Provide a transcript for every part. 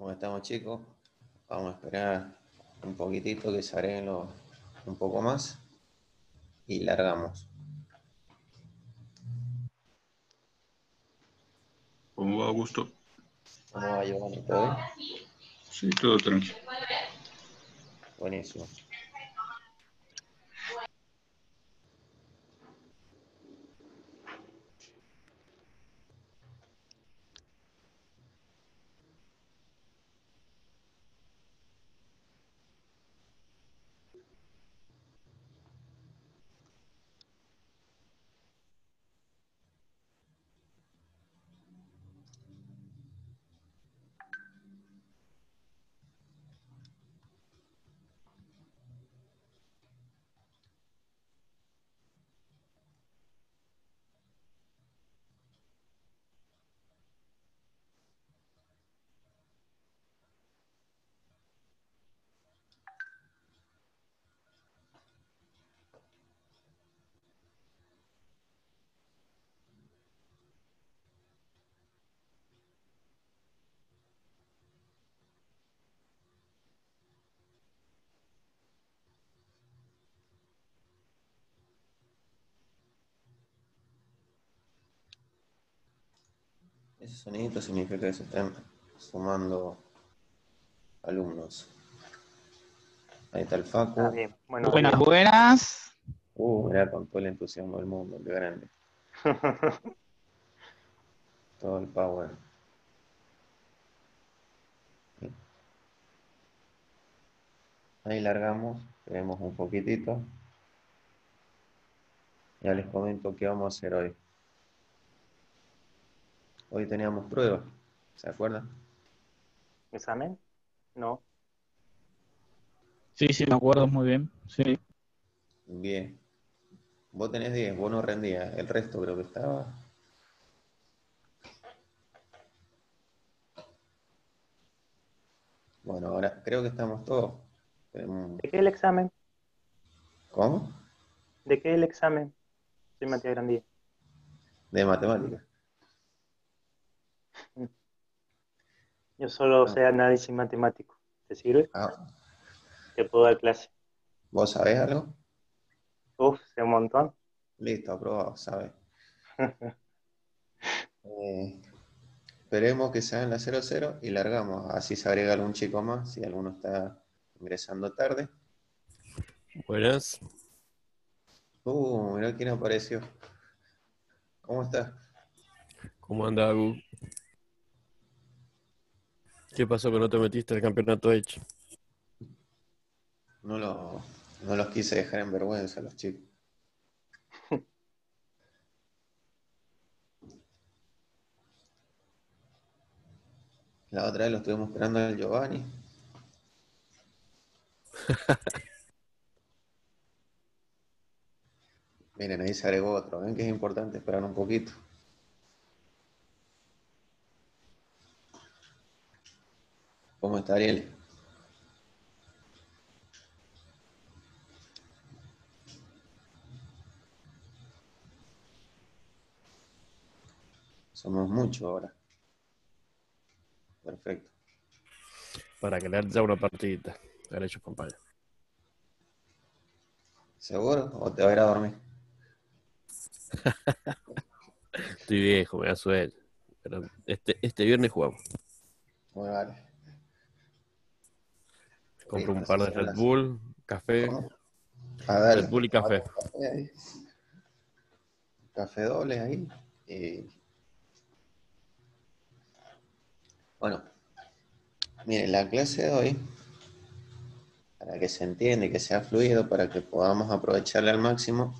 ¿Cómo estamos, chicos? Vamos a esperar un poquitito que se agreguen un poco más y largamos. ¿Cómo va, Augusto? ¿Cómo va, Giovanni? ¿Todo bien? Sí, todo tranquilo. Buenísimo. Ese sonidito significa que se están sumando alumnos. Ahí está el Ah, Facu. bien. Buenos Buenas, días. buenas. Mirá, con todo el entusiasmo del mundo, qué grande. Todo el power. Ahí largamos, tenemos un poquitito. Ya les comento qué vamos a hacer hoy. Hoy teníamos pruebas, ¿se acuerdan? ¿Examen? No. Sí, sí, me acuerdo muy bien. Sí. Bien. Vos tenés 10, vos no rendías. El resto creo que estaba. Bueno, ahora creo que estamos todos. ¿De qué el examen? ¿Cómo? ¿De qué el examen? Soy Matías Grandía. De matemáticas. Yo solo Ah, sé análisis matemático. ¿Te sirve? ah, Te puedo dar clase. ¿vos sabés algo? Uf, sé un montón. Listo, aprobado, sabes. Esperemos que sean las 00 y largamos. Así se agrega algún chico más si alguno está ingresando tarde. Buenas, Mirá quién apareció. ¿Cómo estás? ¿cómo anda, Agu? ¿Qué pasó que no te metiste al campeonato Edge? No, no los quise dejar en vergüenza a los chicos. La otra vez lo estuvimos esperando al Giovanni. Miren, ahí se agregó otro. Ven que es importante esperar un poquito. ¿Cómo está Ariel? Somos muchos ahora. Perfecto. Para que le ya una partidita. Ahora hecho compañero. ¿Seguro? ¿O te vas a ir a dormir? Estoy viejo, me da sueño. Pero este viernes jugamos. Bueno, vale. Compro Listo, un así par de serán Red las... Bull, café, ¿Cómo? Ah, dale. Red Bull y Tomate café. un café ahí. Café doble ahí. Y... Bueno, miren, la clase de hoy, para que se entienda y que sea fluido, para que podamos aprovecharla al máximo,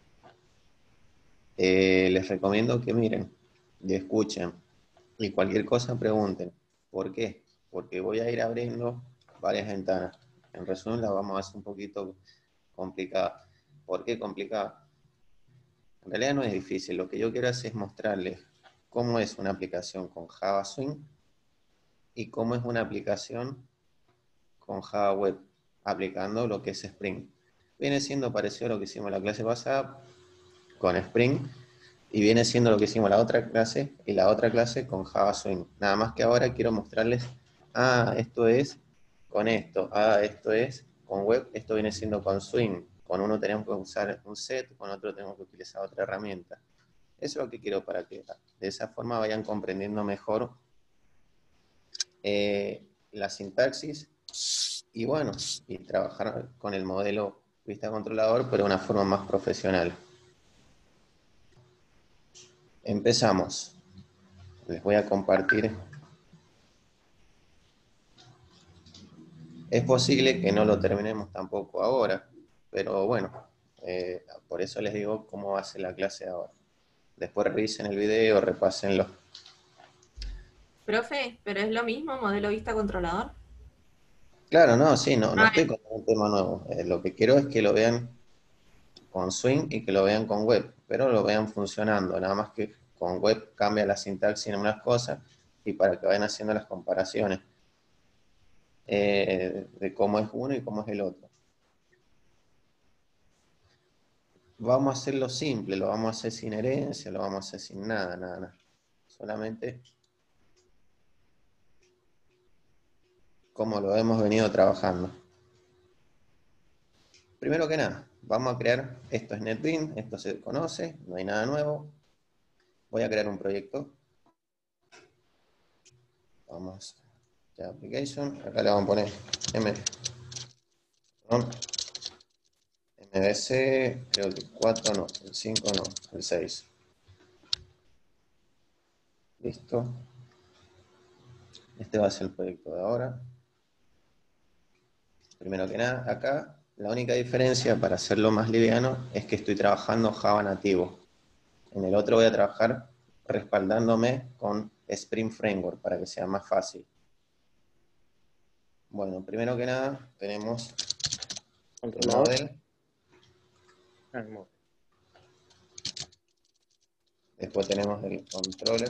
les recomiendo que miren y escuchen y cualquier cosa pregunten. ¿Por qué? Porque voy a ir abriendo varias ventanas. En resumen, la vamos a hacer un poquito complicada. ¿Por qué complicada? En realidad no es difícil. Lo que yo quiero hacer es mostrarles cómo es una aplicación con Java Swing y cómo es una aplicación con Java Web, aplicando lo que es Spring. Viene siendo parecido a lo que hicimos en la clase pasada con Spring, y viene siendo lo que hicimos la otra clase y la otra clase con Java Swing. Nada más que ahora quiero mostrarles esto es con esto, esto es con web, esto viene siendo con Swing. Con uno tenemos que usar un set, con otro tenemos que utilizar otra herramienta. Eso es lo que quiero para que de esa forma vayan comprendiendo mejor la sintaxis y bueno, y trabajar con el modelo vista controlador, pero de una forma más profesional. Empezamos. Les voy a compartir. Es posible que no lo terminemos tampoco ahora, pero bueno, por eso les digo cómo va a ser la clase ahora. Después revisen el video, repásenlo. Profe, ¿pero es lo mismo modelo vista controlador? Claro, no, sí, no Ah, estoy con un tema nuevo. Lo que quiero es que lo vean con Swing y que lo vean con web, pero lo vean funcionando. Nada más que con web cambia la sintaxis en unas cosas y para que vayan haciendo las comparaciones de cómo es uno y cómo es el otro. Vamos a hacerlo simple, lo vamos a hacer sin herencia, lo vamos a hacer sin nada, nada. Solamente como lo hemos venido trabajando. Primero que nada, vamos a crear, esto es NetBeans, esto se conoce, no hay nada nuevo. Voy a crear un proyecto. Vamos a Application, acá le vamos a poner MVC, creo que el 4 no, el 5 no, el 6. Listo. Este va a ser el proyecto de ahora. Primero que nada, acá la única diferencia para hacerlo más liviano es que estoy trabajando Java nativo. En el otro voy a trabajar respaldándome con Spring Framework para que sea más fácil. Bueno, primero que nada tenemos el Controlador. model, El model. después tenemos el controller,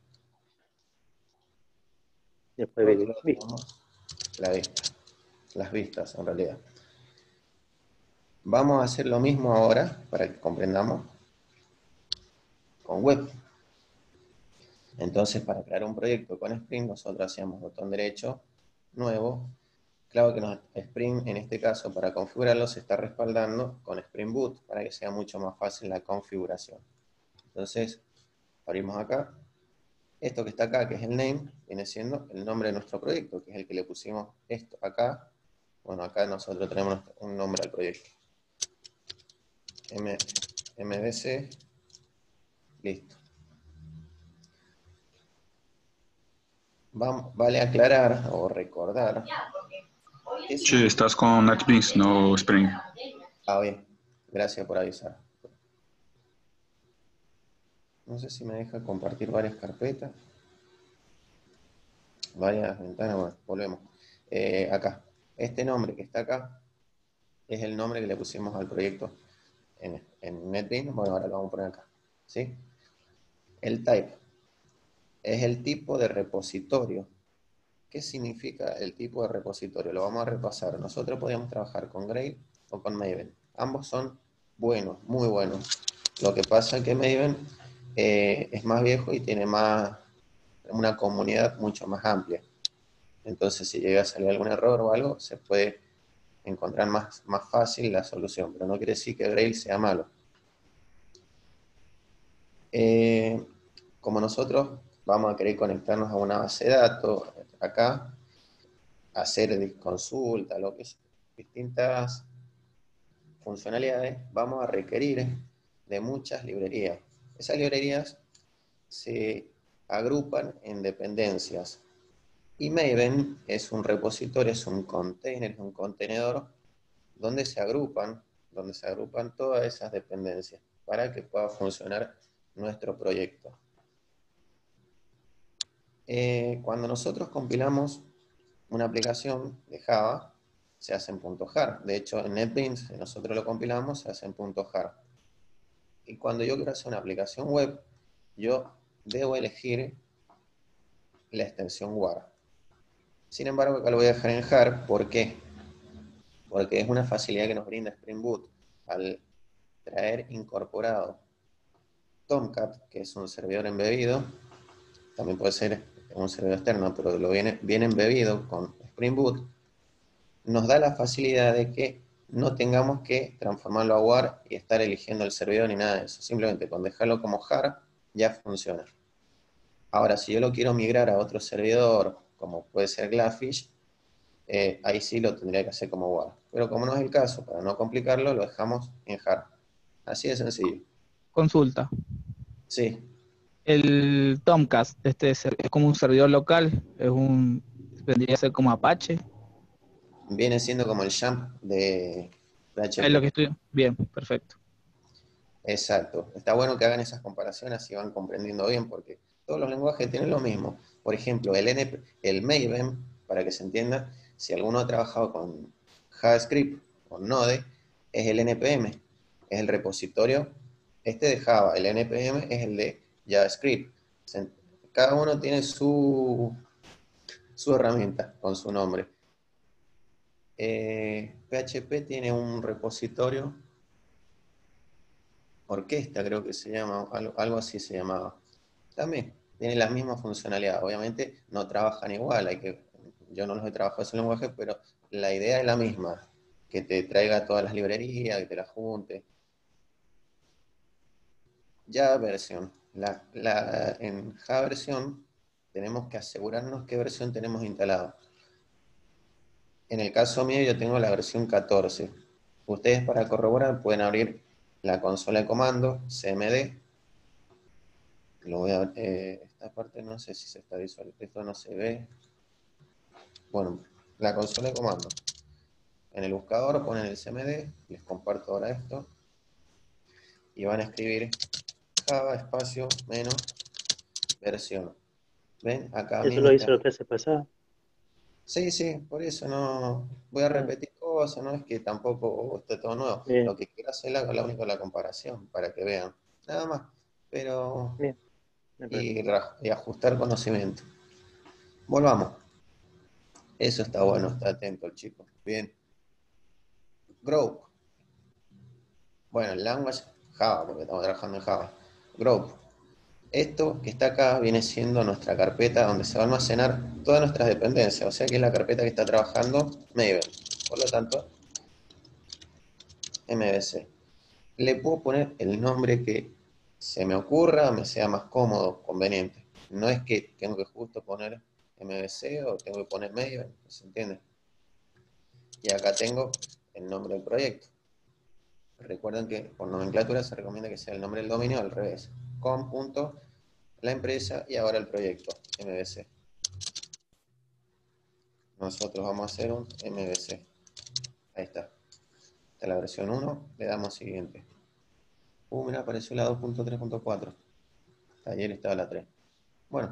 Después por ver otro lado vista. tenemos la vista, las vistas en realidad. Vamos a hacer lo mismo ahora para que comprendamos con web. Entonces, para crear un proyecto con Spring, nosotros hacíamos botón derecho, nuevo. Claro que Spring, en este caso, para configurarlo, se está respaldando con Spring Boot para que sea mucho más fácil la configuración. Entonces, abrimos acá. Esto que está acá, que es el name, viene siendo el nombre de nuestro proyecto, que es el que le pusimos esto acá. Bueno, acá nosotros tenemos un nombre al proyecto. MVC, listo. Vale aclarar o recordar. Che, estás con NetBeans, no Spring. Bien, gracias por avisar. No sé si me deja compartir varias carpetas. Varias ventanas, bueno, volvemos. Acá, este nombre que está acá es el nombre que le pusimos al proyecto en NetBeans. Bueno, ahora lo vamos a poner acá. ¿Sí? El type es el tipo de repositorio. ¿Qué significa el tipo de repositorio? Lo vamos a repasar. Nosotros podíamos trabajar con Grail o con Maven. Ambos son buenos, muy buenos. Lo que pasa es que Maven es más viejo y tiene una comunidad mucho más amplia. Entonces, si llega a salir algún error o algo, se puede encontrar más fácil la solución. Pero no quiere decir que Grail sea malo. Como nosotros vamos a querer conectarnos a una base de datos, acá, hacer consulta, lo que es, distintas funcionalidades, vamos a requerir de muchas librerías. Esas librerías se agrupan en dependencias. Y Maven es un repositorio, es un container, es un contenedor donde se agrupan todas esas dependencias para que pueda funcionar nuestro proyecto. Cuando nosotros compilamos una aplicación de Java, se hace en .jar. De hecho, en NetBeans, si nosotros lo compilamos, se hace en .jar. Y cuando yo quiero hacer una aplicación web, yo debo elegir la extensión WAR. Sin embargo, acá lo voy a dejar en jar. ¿Por qué? Porque es una facilidad que nos brinda Spring Boot al traer incorporado Tomcat, que es un servidor embebido. También puede ser un servidor externo, pero viene embebido con Spring Boot, nos da la facilidad de que no tengamos que transformarlo a WAR y estar eligiendo el servidor ni nada de eso. Simplemente con dejarlo como jar ya funciona. Ahora, si yo lo quiero migrar a otro servidor, como puede ser Glassfish, ahí sí lo tendría que hacer como WAR. Pero como no es el caso, para no complicarlo, lo dejamos en jar. Así de sencillo. Consulta. Sí, El Tomcast, es como un servidor local, vendría a ser como Apache. viene siendo como el jump de Es lo PHP. que estoy. Bien, perfecto. Exacto. Está bueno que hagan esas comparaciones y van comprendiendo bien, porque todos los lenguajes tienen lo mismo. Por ejemplo, el Maven, para que se entienda, si alguno ha trabajado con JavaScript, con Node, es el NPM, es el repositorio este de Java. El NPM es el de JavaScript. Cada uno tiene su herramienta con su nombre. PHP tiene un repositorio orquesta, creo que se llama, algo así se llamaba. También tiene la misma funcionalidad. Obviamente no trabajan igual, yo no los he trabajado ese lenguaje, pero la idea es la misma, que te traiga todas las librerías, que te las junte. Ya versión. En Java versión tenemos que asegurarnos qué versión tenemos instalado. En el caso mío yo tengo la versión 14. Ustedes para corroborar pueden abrir la consola de comando, cmd. Esta parte no sé si se está visualizando, esto no se ve. Bueno, la consola de comando. En el buscador ponen el cmd, les comparto ahora esto, y van a escribir Java espacio menos versión. ¿Ven? Acá Eso mismo lo hizo está. la clase pasada. Sí, sí, por eso no voy a Ah, repetir cosas, no es que tampoco esté todo nuevo. bien, Lo que quiero hacer es la única la comparación, para que vean. Nada más. Pero. bien. No hay problema. Y ajustar conocimiento. Volvamos. Eso está bueno, está atento el chico. Bien. Grow. Bueno, el language, Java, porque estamos trabajando en Java. Grow. Esto que está acá viene siendo nuestra carpeta donde se va a almacenar todas nuestras dependencias, o sea que es la carpeta que está trabajando Maven. Por lo tanto, MVC. Le puedo poner el nombre que se me ocurra, me sea más cómodo, conveniente. No es que tengo que justo poner MVC o tengo que poner Maven, ¿se entiende? Y acá tengo el nombre del proyecto. Recuerden que por nomenclatura se recomienda que sea el nombre del dominio al revés. La empresa y ahora el proyecto, MVC. Nosotros vamos a hacer un MVC. Ahí está. Esta es la versión 1. Le damos siguiente. Mira, apareció la 2.3.4. Ayer estaba la 3. Bueno,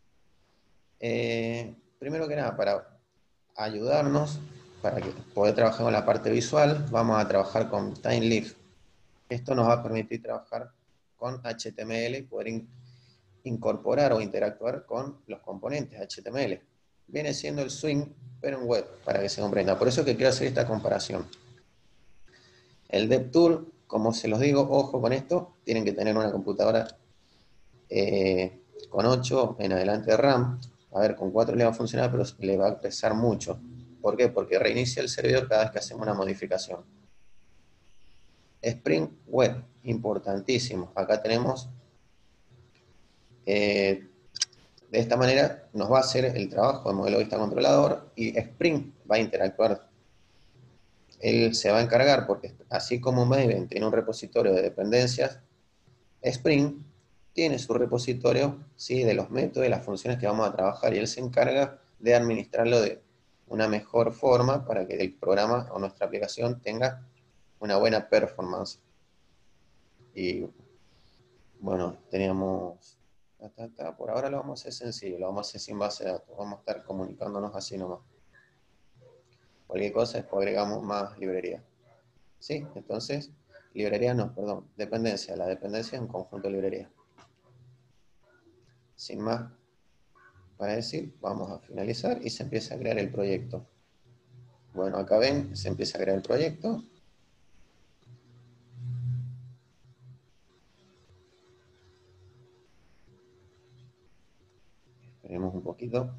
primero que nada, para ayudarnos, para que poder trabajar con la parte visual, vamos a trabajar con TimeLeaf. Esto nos va a permitir trabajar con HTML y poder incorporar o interactuar con los componentes HTML. Viene siendo el swing, pero en web, para que se comprenda. Por eso que quiero hacer esta comparación. El DevTool, como se los digo, ojo con esto, tienen que tener una computadora con 8 en adelante de RAM. A ver, con 4 le va a funcionar, pero le va a pesar mucho. ¿Por qué? Porque reinicia el servidor cada vez que hacemos una modificación. Spring Web, importantísimo. Acá tenemos, de esta manera nos va a hacer el trabajo de modelo vista controlador y Spring va a interactuar. Él se va a encargar, porque así como Maven tiene un repositorio de dependencias, Spring tiene su repositorio, ¿sí?, de los métodos y las funciones que vamos a trabajar, y él se encarga de administrarlo de una mejor forma para que el programa o nuestra aplicación tenga una buena performance. Y bueno, teníamos, por ahora lo vamos a hacer sencillo, lo vamos a hacer sin base de datos, vamos a estar comunicándonos así nomás. Cualquier cosa, después agregamos más librería. ¿Sí? Entonces, librería no, perdón, dependencia. La dependencia es un conjunto de librerías. Sin más para decir, vamos a finalizar y se empieza a crear el proyecto. Bueno, acá ven, se empieza a crear el proyecto. Esperemos un poquito.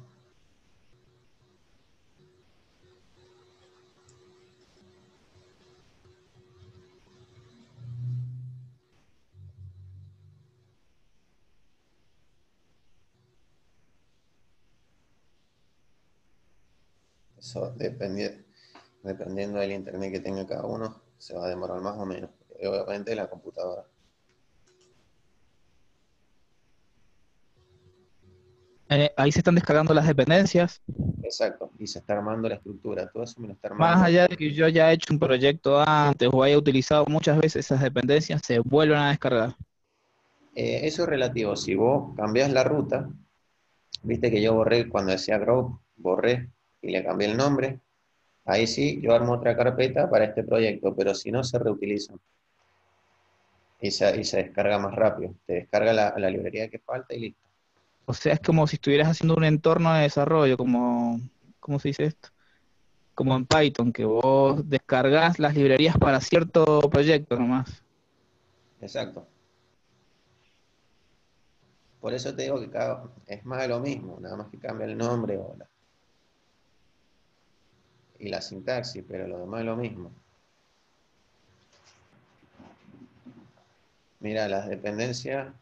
Eso dependiendo del internet que tenga cada uno, se va a demorar más o menos. Y obviamente la computadora. Ahí se están descargando las dependencias. Exacto. Y se está armando la estructura. Todo eso me lo está Más armando. allá de que yo ya he hecho un proyecto antes o haya utilizado muchas veces esas dependencias, se vuelven a descargar. Eso es relativo. Si vos cambiás la ruta, viste que yo borré cuando decía Grow, borré y le cambié el nombre. Ahí sí, yo armo otra carpeta para este proyecto, pero si no, se reutilizan y se descarga más rápido. Te descarga la librería que falta y listo. O sea, es como si estuvieras haciendo un entorno de desarrollo, como, ¿cómo se dice esto? Como en Python, que vos descargas las librerías para cierto proyecto nomás. Exacto. Por eso te digo que es más de lo mismo, nada más que cambia el nombre y la sintaxis, pero lo demás es lo mismo. Mira, las dependencias,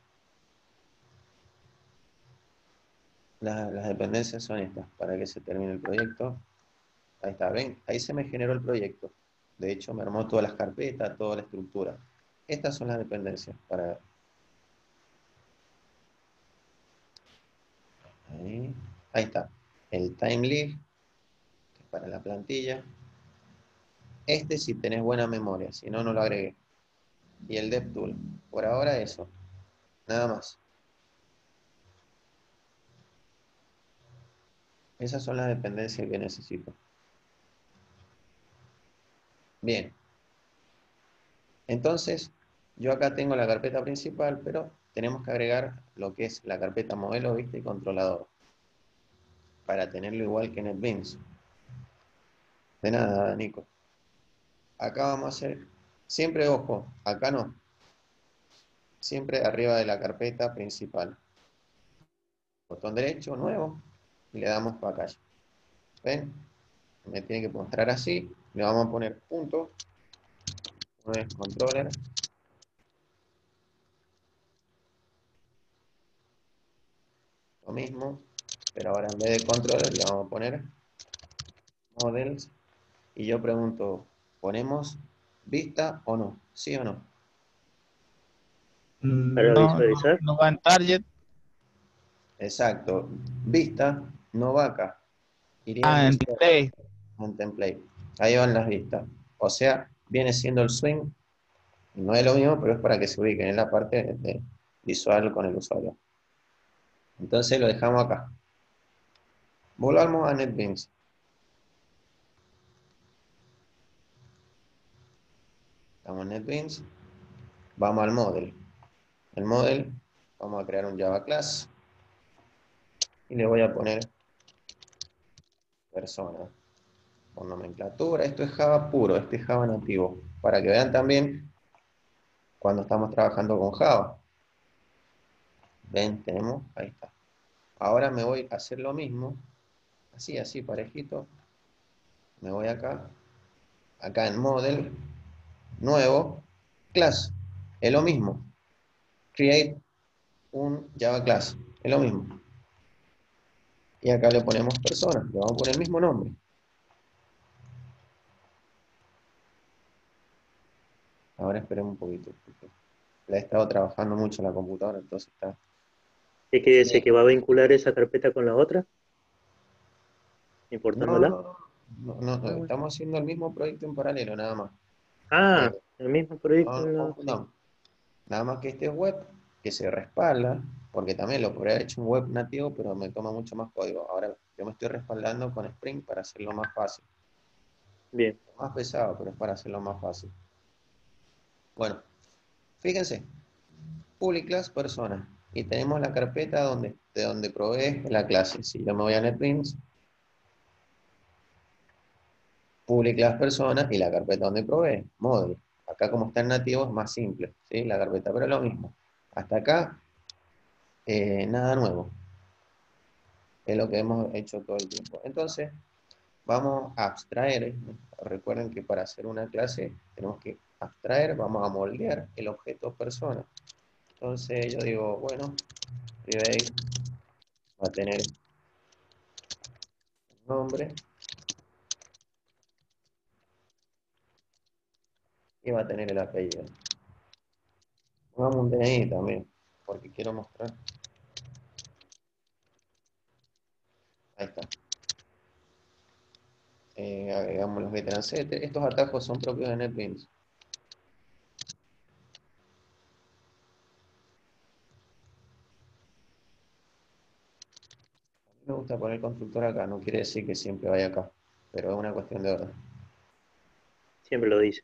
las dependencias son estas, para que se termine el proyecto. Ahí está, ven, ahí se me generó el proyecto. De hecho, me armó todas las carpetas, toda la estructura. Estas son las dependencias. Ahí está. El TimeLeaf, que es para la plantilla. Este si tenés buena memoria, si no, no lo agregué. Y el DevTool. Por ahora eso. Nada más. Esas son las dependencias que necesito. Bien. Entonces, yo acá tengo la carpeta principal, pero tenemos que agregar lo que es la carpeta modelo, vista y controlador. Para tenerlo igual que NetBeans. De nada, Nico. Acá vamos a hacer, siempre ojo, acá no. Siempre arriba de la carpeta principal. Botón derecho, nuevo, y le damos package. ¿Ven? Me tiene que mostrar así. Le vamos a poner punto. No es controller. Lo mismo, pero ahora en vez de controller le vamos a poner models. Y yo pregunto, ¿ponemos vista o no? ¿Sí o no? Para No, visualizar. no va en target. Exacto. Vista no va acá. Iría en Ah, en visual, display. en template. Ahí van las vistas. O sea, viene siendo el swing. No es lo mismo, pero es para que se ubiquen en la parte visual con el usuario. Entonces lo dejamos acá. Volvamos a NetBeans. Estamos en NetBeans. Vamos al model. El model, vamos a crear un Java class. Y le voy a poner persona. Con nomenclatura. Esto es Java puro, este es Java nativo. Para que vean también cuando estamos trabajando con Java. Ven, tenemos, ahí está. Ahora me voy a hacer lo mismo. Así, parejito. Me voy acá. Acá en model. Nuevo. Class. Es lo mismo. Create un Java class. Es lo mismo. Y acá le ponemos persona. Le vamos a poner el mismo nombre. Ahora esperemos un poquito. Porque la he estado trabajando mucho en la computadora, entonces está. ¿Qué quiere decir? Bien. ¿Que va a vincular esa carpeta con la otra? No, ¿Importándola? no, no, Ah, bueno. estamos haciendo el mismo proyecto en paralelo, nada más. Ah, el mismo proyecto. No nos confundamos. Nada más que este es web, que se respalda, porque también lo podría haber hecho un web nativo, pero me toma mucho más código. Ahora yo me estoy respaldando con Spring para hacerlo más fácil. Bien. Más pesado, pero es para hacerlo más fácil. Bueno, fíjense, public class persona. Y tenemos la carpeta de donde provee la clase. Si yo me voy a NetBeans, public class persona y la carpeta donde provee, model. Acá como está en nativo es más simple, ¿sí? La carpeta, pero es lo mismo. Hasta acá, nada nuevo. que es lo que hemos hecho todo el tiempo. Entonces, vamos a abstraer. Recuerden que para hacer una clase tenemos que abstraer, vamos a moldear el objeto persona. Entonces yo digo, bueno, private va a tener un nombre y va a tener el apellido. Pongamos un DNI también, porque quiero mostrar. Ahí está. Agregamos los veteran set. Estos atajos son propios de NetBeans. Me gusta poner constructor acá, no quiere decir que siempre vaya acá, pero es una cuestión de orden. Siempre lo dice.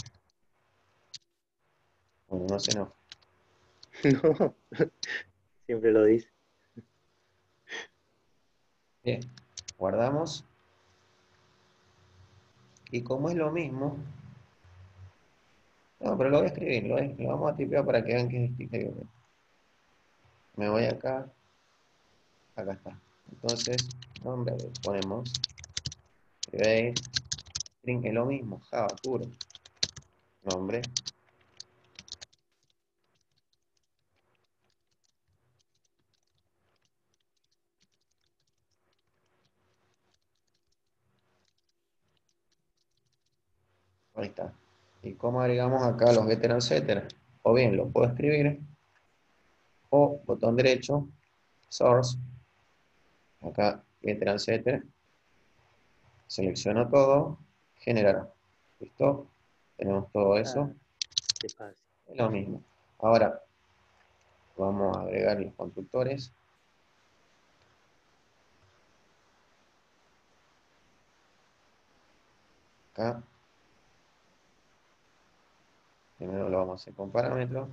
Bueno, no se enoja. No, siempre lo dice. Bien, guardamos. Y como es lo mismo, no, pero lo voy a escribir, lo vamos a tipear para que vean que es escrito. Me voy acá está. Entonces, nombre, ponemos private string, es lo mismo, Java puro. Nombre, ahí está. ¿Y cómo agregamos acá los getter, etcétera? O bien lo puedo escribir, o botón derecho, source, acá getter, etcétera, selecciono todo, generar. ¿Listo? Tenemos todo eso, Qué fácil. es lo mismo. Ahora, vamos a agregar los constructores. Acá. Primero lo vamos a hacer con parámetros.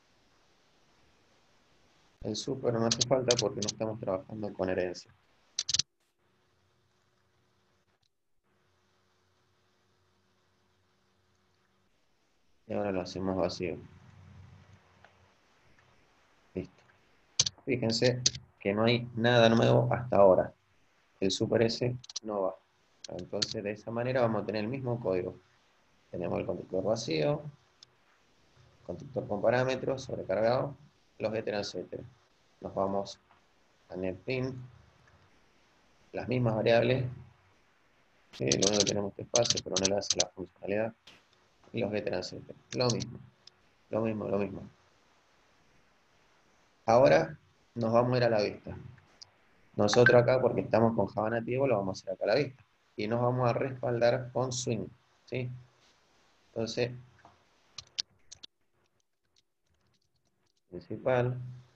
El super no hace falta porque no estamos trabajando con herencia. Y ahora lo hacemos vacío. Listo. Fíjense que no hay nada nuevo hasta ahora. El super S no va. Entonces de esa manera vamos a tener el mismo código. Tenemos el constructor vacío, constructor con parámetros, sobrecargado, los getter, etcétera. Nos vamos a netbeans, las mismas variables, lo único que tenemos que espacio, pero no le hace la funcionalidad, y los getter, etcétera. Lo mismo, lo mismo, lo mismo. Ahora nos vamos a ir a la vista. Nosotros acá, porque estamos con Java nativo, lo vamos a hacer acá a la vista. Y nos vamos a respaldar con Swing. ¿Sí? Entonces, principal.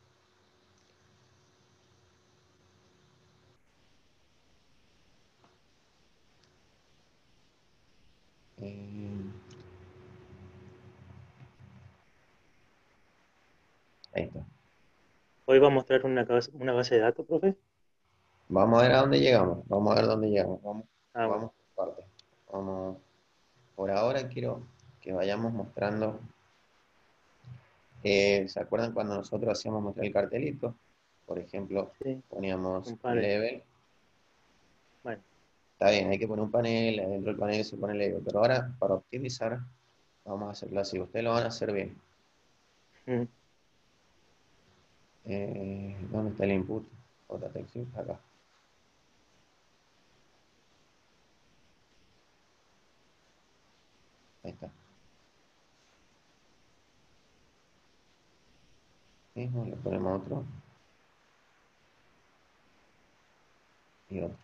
eh, ahí está. Hoy va a mostrar una base de datos, profe. Vamos a ver a dónde llegamos. Vamos a ver dónde llegamos. Vamos, Ah, bueno. vamos por partes. Vamos. Por ahora quiero que vayamos mostrando. ¿Se acuerdan cuando nosotros hacíamos mostrar el cartelito? Por ejemplo, Sí, poníamos un panel. level. Bueno, Está bien, hay que poner un panel, dentro del panel se pone el level. Pero ahora, para optimizar, vamos a hacerlo así. Ustedes lo van a hacer bien. mm, ¿Dónde está el input? Otra texture, acá. Ahí está. Mismo, le ponemos otro. Y otro.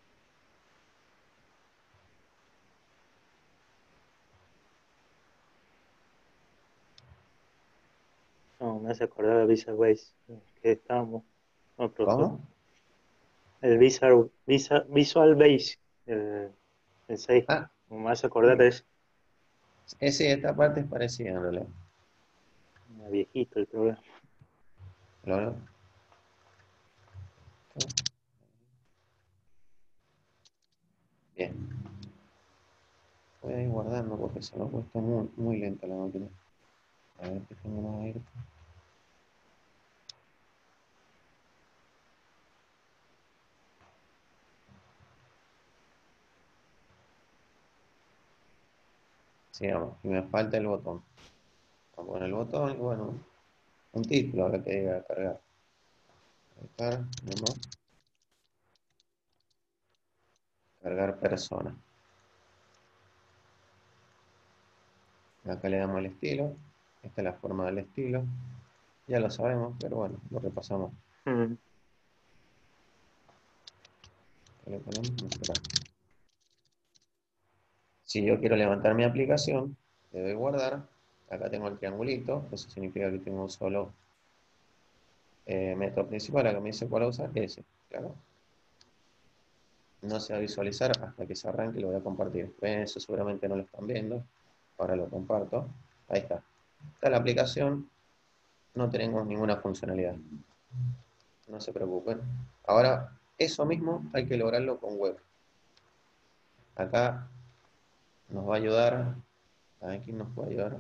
no, me hace acordar a Visual Base, que estábamos. No, profesor. ¿Cómo? El Visual Base, el 6. Ah, Me hace acordar sí. de eso. Sí, esta parte es parecida en realidad. Viejito el programa. Lo- Bien. Voy a ir guardando porque se me ha puesto muy, muy lenta la máquina. A ver qué tenemos ahí. Sigamos. Y me falta el botón. Vamos a poner el botón y bueno, un título ahora que diga cargar. Cargar, no, cargar persona. Acá le damos el estilo. Esta es la forma del estilo. Ya lo sabemos, pero bueno, lo repasamos. Mm. Le ponemos mostrar. Si yo quiero levantar mi aplicación, le doy guardar. Acá tengo el triangulito. Eso significa que tengo un solo método principal. Acá me dice cuál usar, ese. Claro. No se va a visualizar hasta que se arranque y lo voy a compartir. ¿Ven? Eso seguramente no lo están viendo. Ahora lo comparto. Ahí está. Está la aplicación. No tenemos ninguna funcionalidad. No se preocupen. Ahora, eso mismo hay que lograrlo con web. Acá nos va a ayudar. A ver quién nos puede ayudar.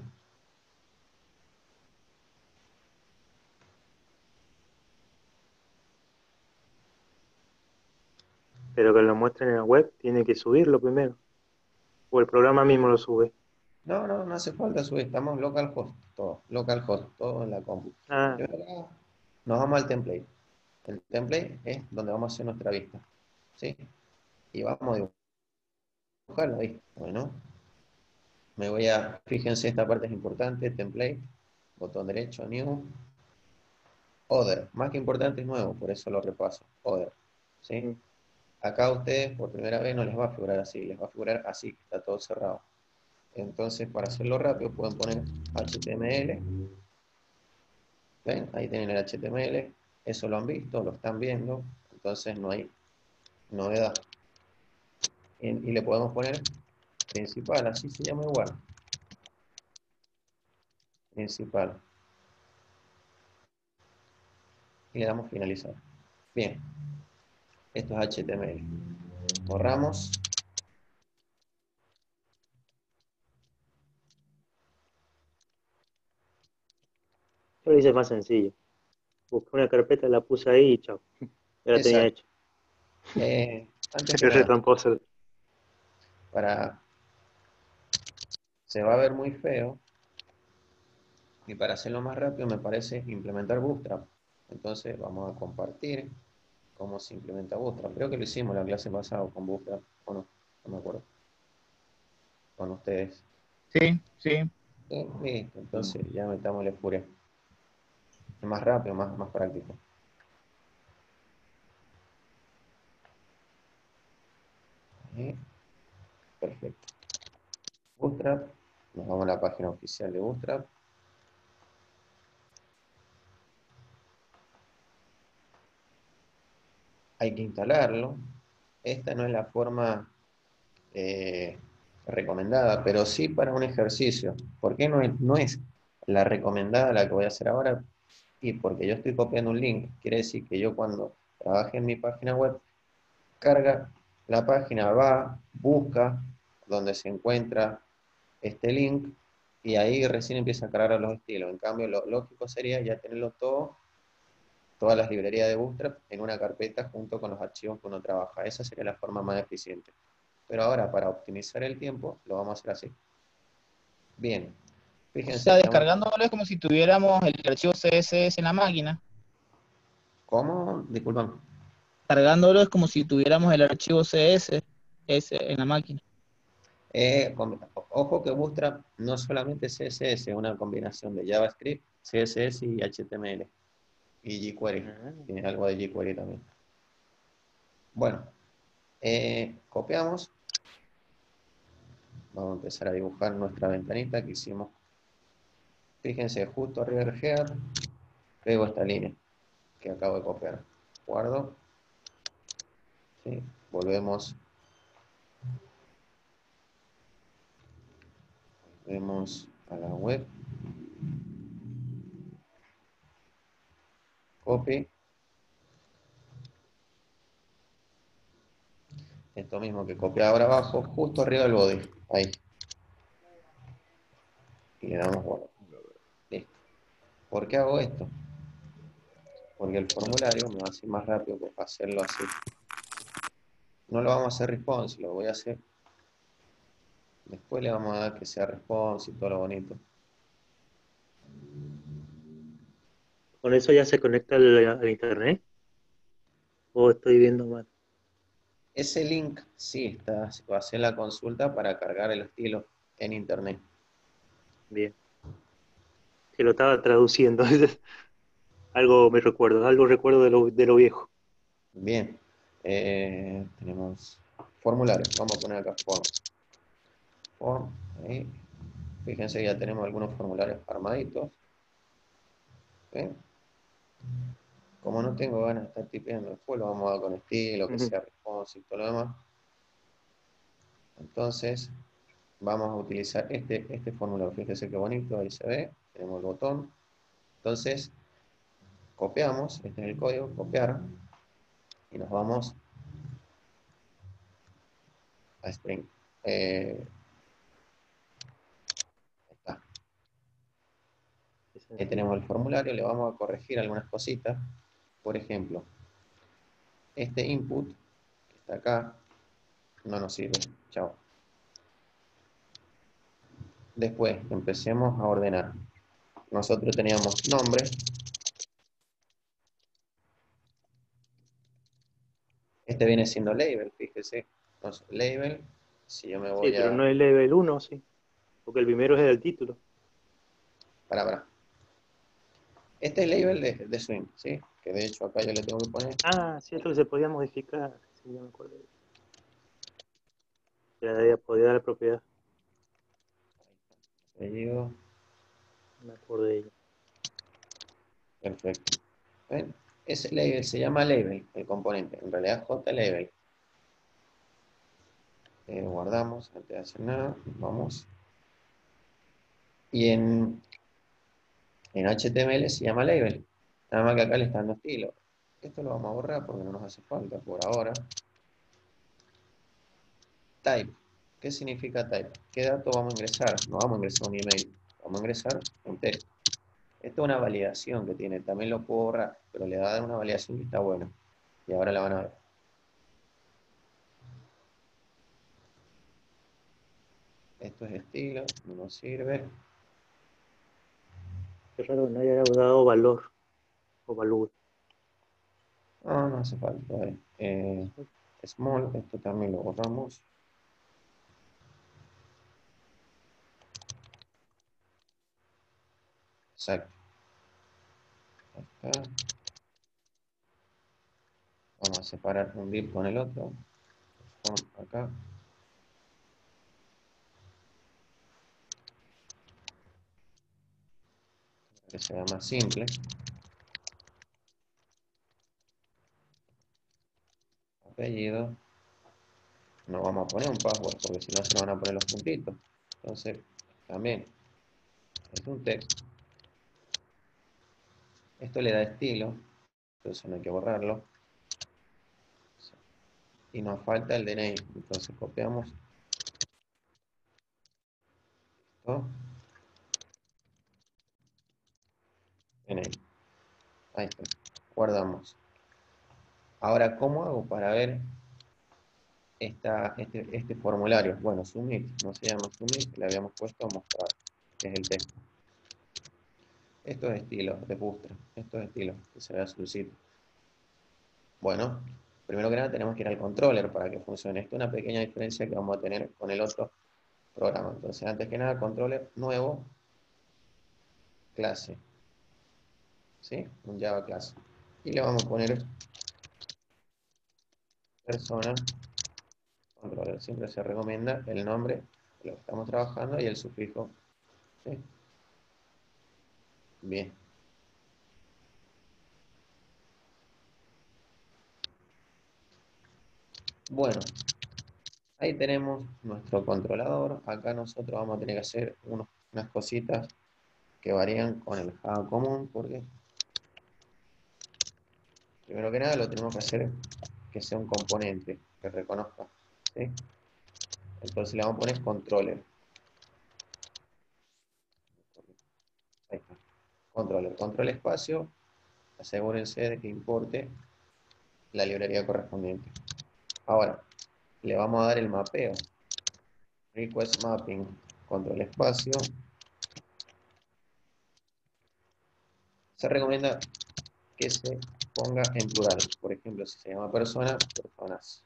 Pero que lo muestren en la web, tiene que subirlo primero. O el programa mismo lo sube. No hace falta subir. Estamos localhost, todo en la compu. Ah, Y ahora nos vamos al template. El template es donde vamos a hacer nuestra vista. ¿Sí? Y vamos a dibujar la vista. Bueno, fíjense, esta parte es importante, template, botón derecho, new, other, más que importante es nuevo, por eso lo repaso, other, ¿sí? mm. Acá a ustedes por primera vez no les va a figurar así, les va a figurar así, que está todo cerrado. Entonces, para hacerlo rápido, pueden poner HTML, ¿ven? Ahí tienen el HTML, eso lo han visto, lo están viendo, entonces no hay novedad. Y le podemos poner principal, así se llama igual, principal. Y le damos finalizar. Bien, esto es HTML. Borramos. Yo lo hice más sencillo. Busqué una carpeta, la puse ahí y chao. Ya la tenía Exacto. hecha. Antes que Yo re nada, tramposo. para, se va a ver muy feo y para hacerlo más rápido me parece implementar Bootstrap. Entonces vamos a compartir cómo se implementa Bootstrap. Creo que lo hicimos la clase pasada con Bootstrap, o no, no me acuerdo, con ustedes. Sí, sí. Listo, entonces ya metámosle furia. Es más rápido, más práctico. Perfecto. Bootstrap, nos vamos a la página oficial de Bootstrap. Hay que instalarlo. Esta no es la forma recomendada, pero sí para un ejercicio. ¿Por qué no es la recomendada la que voy a hacer ahora? Y porque yo estoy copiando un link. Quiere decir que yo cuando trabaje en mi página web, carga la página, va, busca donde se encuentra este link y ahí recién empieza a cargar los estilos. En cambio, lo lógico sería ya tenerlo todo, todas las librerías de Bootstrap en una carpeta junto con los archivos que uno trabaja. Esa sería la forma más eficiente. Pero ahora, para optimizar el tiempo, lo vamos a hacer así. Bien, O fíjense, sea, estamos... descargándolo es como si tuviéramos el archivo CSS en la máquina. ¿Cómo? Disculpan. Cargándolo es como si tuviéramos el archivo CSS en la máquina. Ojo que Bootstrap no solamente es CSS, es una combinación de JavaScript, CSS y HTML. Y jQuery. Tiene algo de jQuery también. Bueno, copiamos. Vamos a empezar a dibujar nuestra ventanita que hicimos. Fíjense, justo arriba del header, pego esta línea que acabo de copiar. Guardo. ¿Sí? Volvemos a la web. Copy. Esto mismo que copié ahora abajo, justo arriba del body. Ahí. Y le damos guardar. Listo. ¿Por qué hago esto? Porque el formulario me va a ser más rápido que hacerlo así. No lo vamos a hacer response, lo voy a hacer Después le vamos a dar que sea response y todo lo bonito. ¿Con eso ya se conecta al internet? ¿O estoy viendo mal? Ese link sí está, va a ser la consulta para cargar el estilo en internet. Bien. Que lo estaba traduciendo. Algo me recuerdo, algo recuerdo de lo viejo. Bien. Tenemos formularios. Vamos a poner acá form. Ahí. Fíjense que ya tenemos algunos formularios armaditos. ¿Sí? Como no tengo ganas de estar tipeando después, lo vamos a dar con estilo, que sea responsive y todo lo demás. Entonces, vamos a utilizar este formulario. Fíjense qué bonito, ahí se ve. Tenemos el botón. Entonces, copiamos, este es el código, copiar, y nos vamos a Spring. Ahí está. Ahí tenemos el formulario, le vamos a corregir algunas cositas. Por ejemplo, este input que está acá no nos sirve. Chao. Después, empecemos a ordenar. Nosotros teníamos nombre. Este viene siendo label, fíjese. Entonces, label, si yo me Sí, voy pero a... no es level 1, sí. Porque el primero es el título. Para. Este es el label de swing, ¿sí? Que de hecho acá yo le tengo que poner... Ah, cierto que se podía modificar. Sí, ya me acuerdo. Ya podía dar propiedad. Apellido, Me acuerdo de ello. perfecto. ¿Ven? Ese label se llama label, el componente. En realidad JLabel. Guardamos antes de hacer nada. Vamos. Y en HTML se llama label. Nada más que acá le está dando estilo. Esto lo vamos a borrar porque no nos hace falta por ahora. Type. ¿Qué significa type? ¿Qué dato vamos a ingresar? No vamos a ingresar un email. Vamos a ingresar un texto. Esto es una validación que tiene. También lo puedo borrar, pero le va a dar una validación que está buena. Y ahora la van a ver. Esto es estilo, no nos sirve. Qué raro que no haya dado valor o valor. No hace falta. Small, esto también lo borramos. Exacto. Acá. Vamos a separar un div con el otro. Acá. Para que sea más simple. Apellido. No vamos a poner un password porque si no se nos van a poner los puntitos. Entonces, también es un texto. Esto le da estilo. Entonces no hay que borrarlo. Y nos falta el DNI. Entonces copiamos esto. DNI. Ahí está. Guardamos. Ahora, ¿cómo hago para ver este formulario? Bueno, submit. No se llama submit. Le habíamos puesto mostrar, que es el texto. Esto es estilo de Bootstrap. Esto es estilo, que se vea azulcito. Bueno, primero que nada tenemos que ir al controller para que funcione. Esto es una pequeña diferencia que vamos a tener con el otro programa. Entonces, antes que nada, controller nuevo, clase. ¿Sí? Un Java clase. Y le vamos a poner persona controller. Siempre se recomienda el nombre de lo que estamos trabajando y el sufijo. ¿Sí? Bien. Bueno, ahí tenemos nuestro controlador. Acá nosotros vamos a tener que hacer unas cositas que varían con el Java común, porque primero que nada lo tenemos que hacer que sea un componente que reconozca. ¿Sí? Entonces le vamos a poner controller. Ahí está. Control espacio. Asegúrense de que importe la librería correspondiente. Ahora, le vamos a dar el mapeo. request mapping control espacio, se recomienda que se ponga en plural. Por ejemplo, si se llama persona, personas.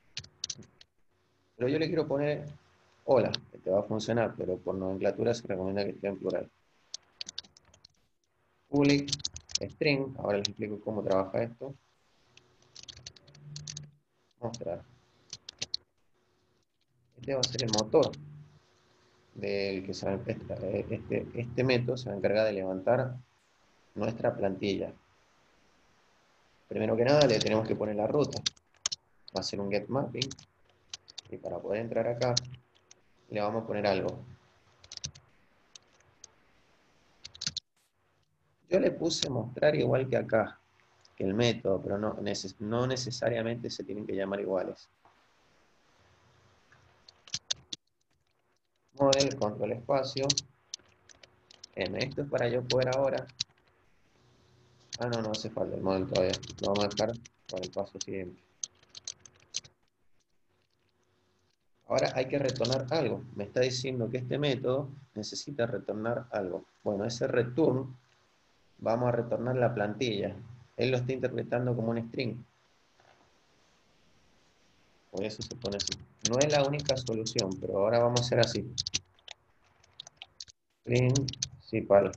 Pero yo le quiero poner hola, que te va a funcionar, pero por nomenclatura se recomienda que esté en plural. Public string, ahora les explico cómo trabaja esto. Mostrar. Este va a ser el motor del que este método se va a encargar de levantar nuestra plantilla. Primero que nada le tenemos que poner la ruta. Va a ser un get mapping. Y para poder entrar acá, le vamos a poner algo. Yo le puse mostrar igual que acá, que el método, pero no necesariamente se tienen que llamar iguales. Model, control espacio. Esto es para yo poder ahora. No hace falta el model todavía. Lo vamos a dejar para el paso siguiente. Ahora hay que retornar algo. Me está diciendo que este método necesita retornar algo. Bueno, ese return, vamos a retornar la plantilla. Él lo está interpretando como un string. Por eso se pone así. No es la única solución, pero ahora vamos a hacer así. Principal.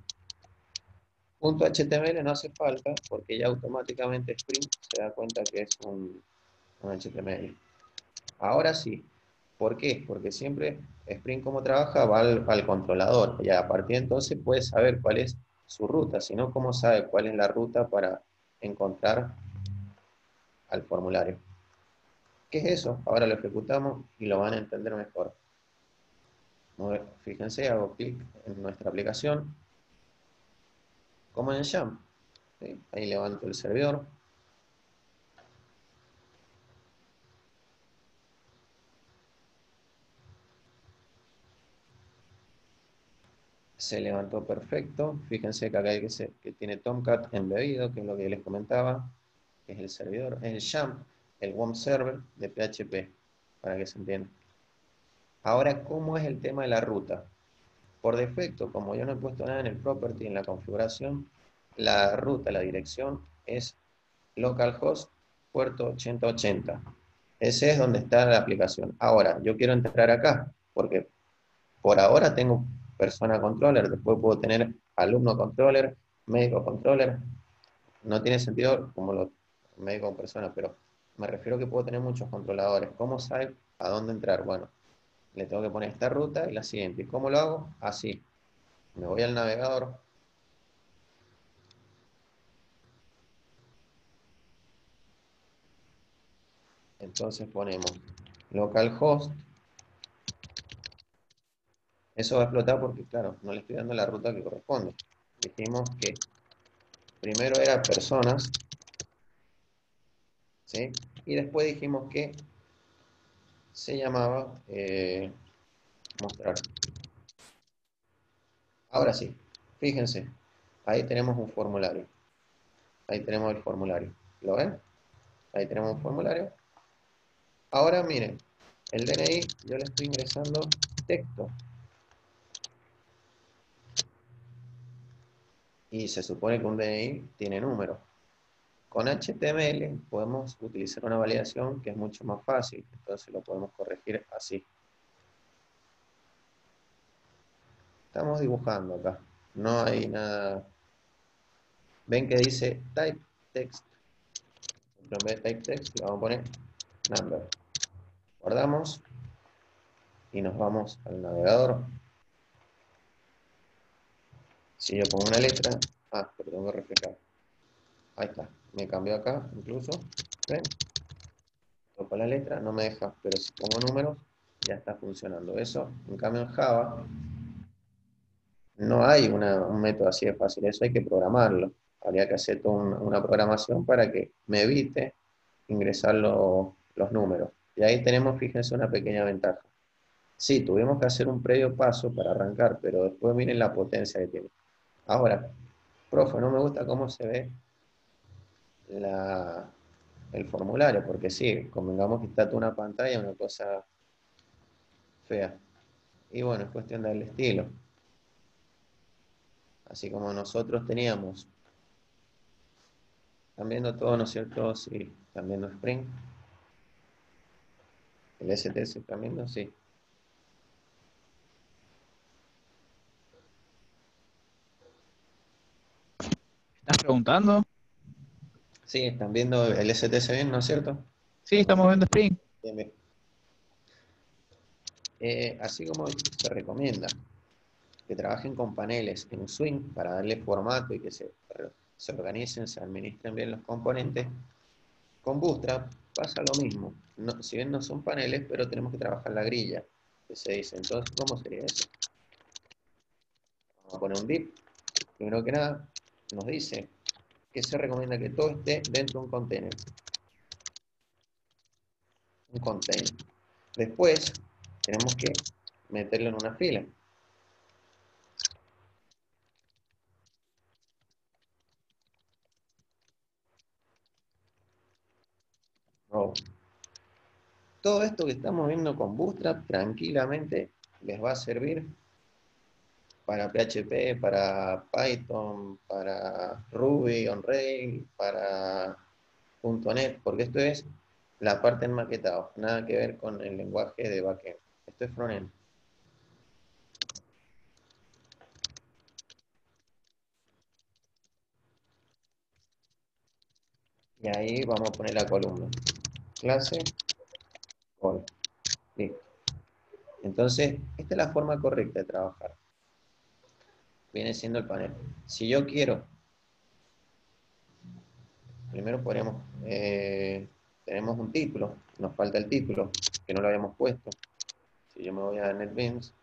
.html no hace falta porque ya automáticamente Spring se da cuenta que es un HTML. Ahora sí. ¿Por qué? Porque siempre Spring como trabaja va al controlador y a partir de entonces puede saber cuál es su ruta, si no, ¿cómo sabe cuál es la ruta para encontrar al formulario? ¿Qué es eso? Ahora lo ejecutamos y lo van a entender mejor. Fíjense, hago clic en nuestra aplicación, como en Jump. ¿Sí? Ahí levanto el servidor. Se levantó perfecto. Fíjense que acá hay que tiene Tomcat embebido, que es lo que les comentaba, que es el servidor, es el Jump, el WOM server de PHP, para que se entienda. Ahora, ¿cómo es el tema de la ruta? Por defecto, como yo no he puesto nada en el property, en la configuración, la ruta, la dirección es localhost puerto 8080. Ese es donde está la aplicación. Ahora, yo quiero entrar acá, porque por ahora tengo persona controller, después puedo tener alumno controller, médico controller. No tiene sentido como los médicos persona, pero me refiero que puedo tener muchos controladores. ¿Cómo saber a dónde entrar? Bueno, le tengo que poner esta ruta y la siguiente. ¿Y cómo lo hago? Así. Me voy al navegador. Entonces ponemos localhost. Eso va a explotar porque, claro, no le estoy dando la ruta que corresponde. Dijimos que primero era personas, ¿sí? Y después dijimos que se llamaba mostrar. Ahora sí, fíjense, ahí tenemos un formulario. Ahí tenemos el formulario. ¿Lo ven? Ahí tenemos un formulario. Ahora miren, el DNI yo le estoy ingresando texto. Y se supone que un DNI tiene número. Con HTML podemos utilizar una validación que es mucho más fácil. Entonces lo podemos corregir así. Estamos dibujando acá. No hay nada. Ven que dice type text. En vez de type text le vamos a poner number. Guardamos. Y nos vamos al navegador. Si yo pongo una letra, pero tengo que reflejar. Ahí está, me cambió acá incluso. ¿Ven? Toco la letra, no me deja, pero si pongo números, ya está funcionando. Eso, en cambio en Java, no hay un método así de fácil, eso hay que programarlo. Habría que hacer toda una programación para que me evite ingresar los números. Y ahí tenemos, fíjense, una pequeña ventaja. Sí, tuvimos que hacer un previo paso para arrancar, pero después miren la potencia que tiene. Ahora, profe, no me gusta cómo se ve el formulario, porque sí, convengamos que está toda una pantalla, una cosa fea. Y bueno, es cuestión del estilo. Así como nosotros teníamos, ¿están viendo todo, no es cierto? Sí, ¿están viendo Spring? ¿El STS están viendo? Sí. ¿Estás preguntando? Sí, ¿están viendo el STS bien, no es cierto? Sí, estamos viendo Spring. Bien, bien. Así como se recomienda que trabajen con paneles en Swing para darle formato y que se organicen, se administren bien los componentes, con Bootstrap pasa lo mismo. No, si bien no son paneles, pero tenemos que trabajar la grilla, que se dice. Entonces, ¿cómo sería eso? Vamos a poner un div. Primero que nada, nos dice que se recomienda que todo esté dentro de un container. Un container. Después, tenemos que meterlo en una fila. Row. Todo esto que estamos viendo con Bootstrap tranquilamente les va a servir para PHP, para Python, para Ruby on Rails, para .NET, porque esto es la parte en maquetado, nada que ver con el lenguaje de backend. Esto es frontend. Y ahí vamos a poner la columna. Clase, call. Listo. Entonces, esta es la forma correcta de trabajar. Viene siendo el panel. Si yo quiero, primero podríamos, tenemos un título, nos falta el título, que no lo habíamos puesto. Si yo me voy a NetBeans,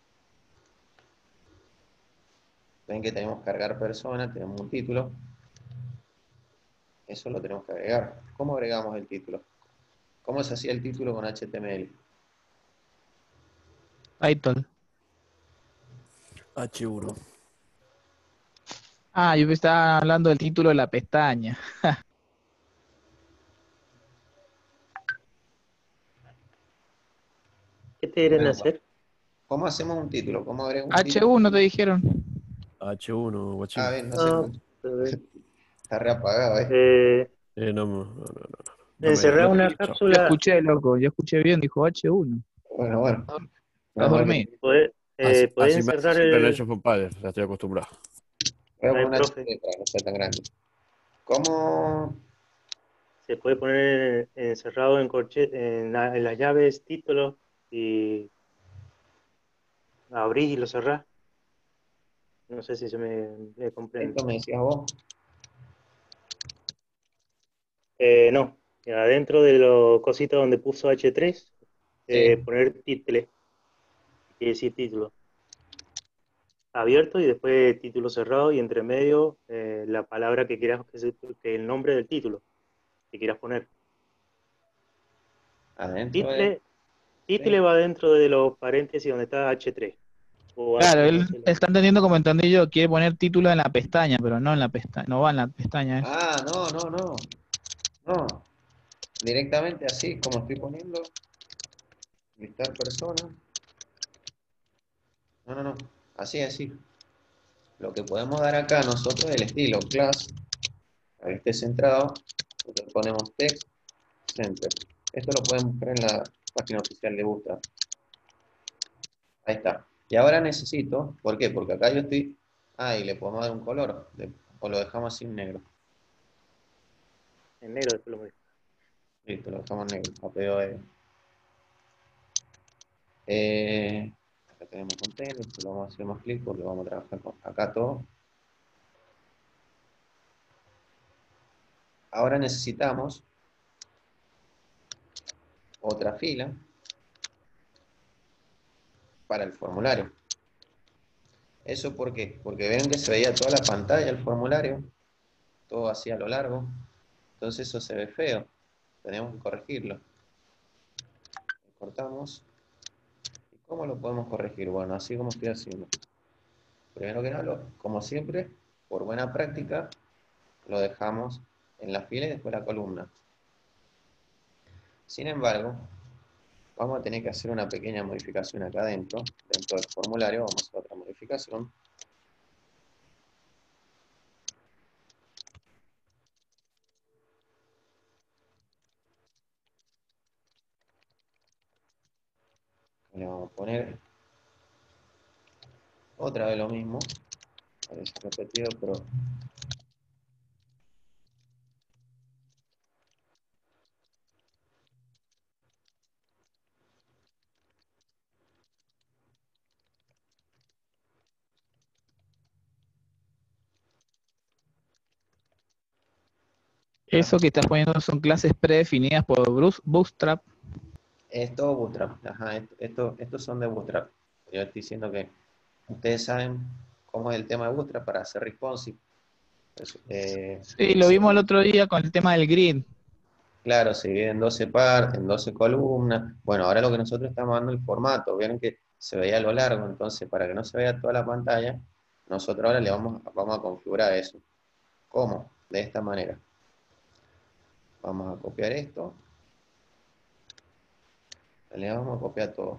ven que tenemos cargar persona, tenemos un título. Eso lo tenemos que agregar. ¿Cómo agregamos el título? ¿Cómo se hacía el título con HTML? Title. H1. Ah, yo estaba hablando del título de la pestaña. ¿Qué te quieren Bueno, hacer? ¿cómo hacemos un título? ¿Cómo agrego un título? H1 te dijeron. H1, Ah, guachín. bien, no sé. Ah, a ver. Está reapagado, Eh, No, no, no, no, encerrar no me he una dicho. Yo cápsula, escuché, loco, yo escuché bien, dijo H1. Bueno, bueno. ¿Estás Menos mal que dormido? puede Así me hace encerrar siempre en Age of Empires, ya estoy acostumbrado. voy a poner ay, un profe, HT para que no sea tan grande. ¿Cómo? se puede poner encerrado en las llaves, títulos, y abrís y lo cerrás. No sé si se me comprende. Esto me decías vos. No, adentro de los cositas donde puso H3, Sí. poner título, quiere decir título abierto y después título cerrado y entre medio la palabra que quieras, que el nombre del título que quieras poner. Adentro de... Título, Sí. título va dentro de los paréntesis donde está H3 o Claro, H, no él sé. está entendiendo como entendí yo, quiere poner título en la pestaña, pero no en la pestaña, no va en la pestaña eso. Ah, no, no, no. No. Directamente así, como estoy poniendo. Listar persona. No, no, no. Así, así. Lo que podemos dar acá nosotros es el estilo class, a que esté centrado. Nosotros ponemos text center. Esto lo pueden buscar en la página oficial de Bootstrap. Ahí está. Y ahora necesito, ¿por qué? Porque acá yo estoy, y le podemos dar un color, o lo dejamos así en negro. En negro después lo modifico. Listo, lo dejamos en negro, a pedido de... Acá tenemos container, lo vamos a hacer más clic porque vamos a trabajar con acá todo. Ahora necesitamos otra fila para el formulario. ¿Eso por qué? Porque ven que se veía toda la pantalla el formulario, todo así a lo largo. Entonces eso se ve feo. Tenemos que corregirlo. Cortamos. ¿Y cómo lo podemos corregir? Bueno, así como estoy haciendo. Primero que nada, como siempre, por buena práctica, lo dejamos en la fila y después la columna. Sin embargo, vamos a tener que hacer una pequeña modificación acá dentro del formulario, vamos a hacer otra modificación. Le vamos a poner otra vez lo mismo, parece repetido, pero Eso que estás poniendo son clases predefinidas por Bootstrap. es todo Bootstrap. Ajá, estos son de Bootstrap. Yo estoy diciendo que ustedes saben cómo es el tema de Bootstrap para hacer responsive. Sí, lo vimos el otro día con el tema del grid. Claro, se divide en 12 partes, en 12 columnas. Bueno, ahora lo que nosotros estamos dando es el formato. Vieron que se veía a lo largo, entonces para que no se vea toda la pantalla, nosotros ahora le vamos a configurar eso. ¿Cómo? De esta manera. Vamos a copiar esto. Le vamos a copiar todo.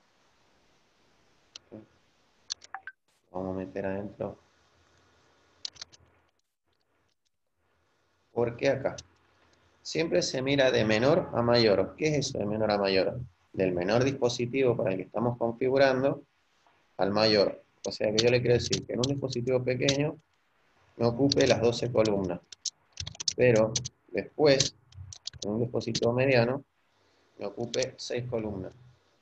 Vamos a meter adentro. ¿Por qué acá? Siempre se mira de menor a mayor. ¿Qué es eso de menor a mayor? Del menor dispositivo para el que estamos configurando al mayor. O sea que yo le quiero decir que en un dispositivo pequeño me ocupe las 12 columnas. Pero después, en un dispositivo mediano, me ocupe 6 columnas.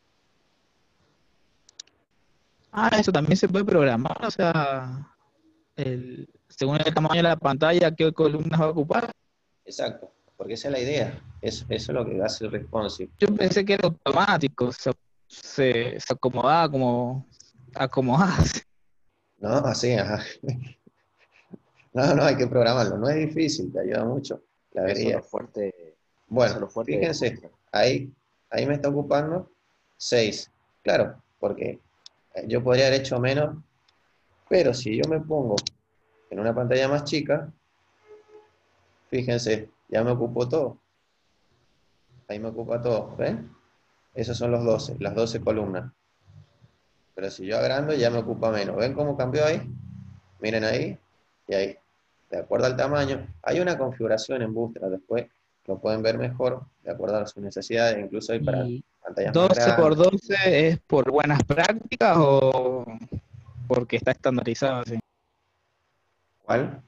Ah, eso también se puede programar, o sea, según el tamaño de la pantalla, qué columnas va a ocupar. Exacto, porque esa es la idea. Eso es lo que hace el responsive. Yo pensé que era automático, se acomodaba como acomodarse. ¿No? Así, ajá. No, hay que programarlo. No es difícil, te ayuda mucho. La Eso es vería. lo fuerte, eso es Bueno, lo fuerte de fíjense, Bootstrap. ahí me está ocupando 6. Claro, porque yo podría haber hecho menos, pero si yo me pongo en una pantalla más chica, fíjense, ya me ocupó todo. Ahí me ocupa todo, ¿ven? Esos son los 12, las 12 columnas. Pero si yo agrando, ya me ocupa menos. ¿Ven cómo cambió ahí? Miren ahí y ahí. De acuerdo al tamaño, hay una configuración en Bootstrap, después lo pueden ver mejor, de acuerdo a sus necesidades, incluso hay para ¿Y pantallas más 12 por grandes. 12 es por buenas prácticas o porque está estandarizado así? ¿Cuál?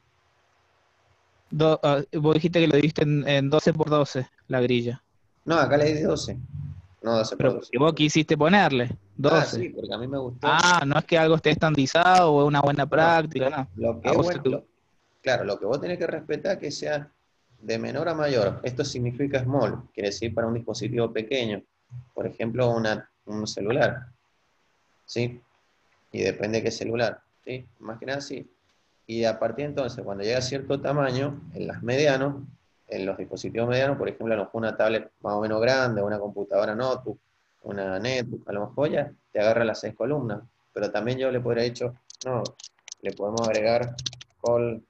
Vos dijiste que lo diste en 12 por 12, la grilla. No, acá le di 12, no 12 por Pero 12. porque vos quisiste ponerle Ah, 12. sí, porque a mí me gustó. Ah, no es que algo esté estandarizado o es una buena No, práctica, no. lo que A es vos bueno, claro, lo que vos tenés que respetar es que sea de menor a mayor. Esto significa small, quiere decir para un dispositivo pequeño. Por ejemplo, un celular, ¿sí? Y depende de qué celular, ¿sí? Más que nada, sí. Y a partir de entonces, cuando llega a cierto tamaño, en las medianos, en los dispositivos medianos, por ejemplo, a lo mejor una tablet más o menos grande, una computadora notebook, una netbook, a lo mejor ya te agarra las 6 columnas. Pero también yo le podría haber dicho, no, le podemos agregar call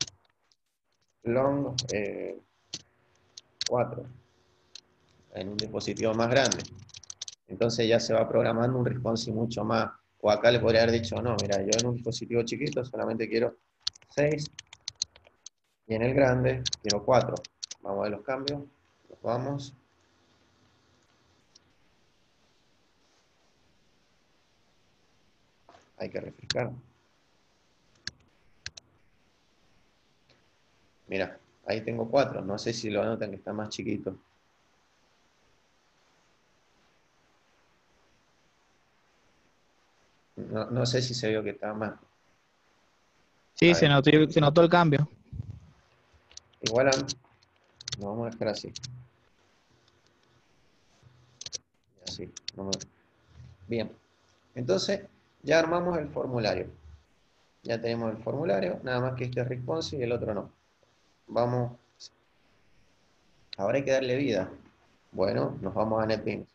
long 4 en un dispositivo más grande. Entonces ya se va programando un responsive mucho más. O acá le podría haber dicho, no, mira, yo en un dispositivo chiquito solamente quiero 6 y en el grande quiero 4. Vamos a ver los cambios. Nos vamos. Hay que refrescar. Mira, ahí tengo 4. No sé si lo notan que está más chiquito. No sé si se vio que está más. Sí, A ver, se notó el cambio. igual lo vamos a dejar así. Y así. Bien. Entonces, ya armamos el formulario. Ya tenemos el formulario, nada más que este es responsive y el otro no. Vamos. Ahora hay que darle vida. Bueno, nos vamos a NetBeans.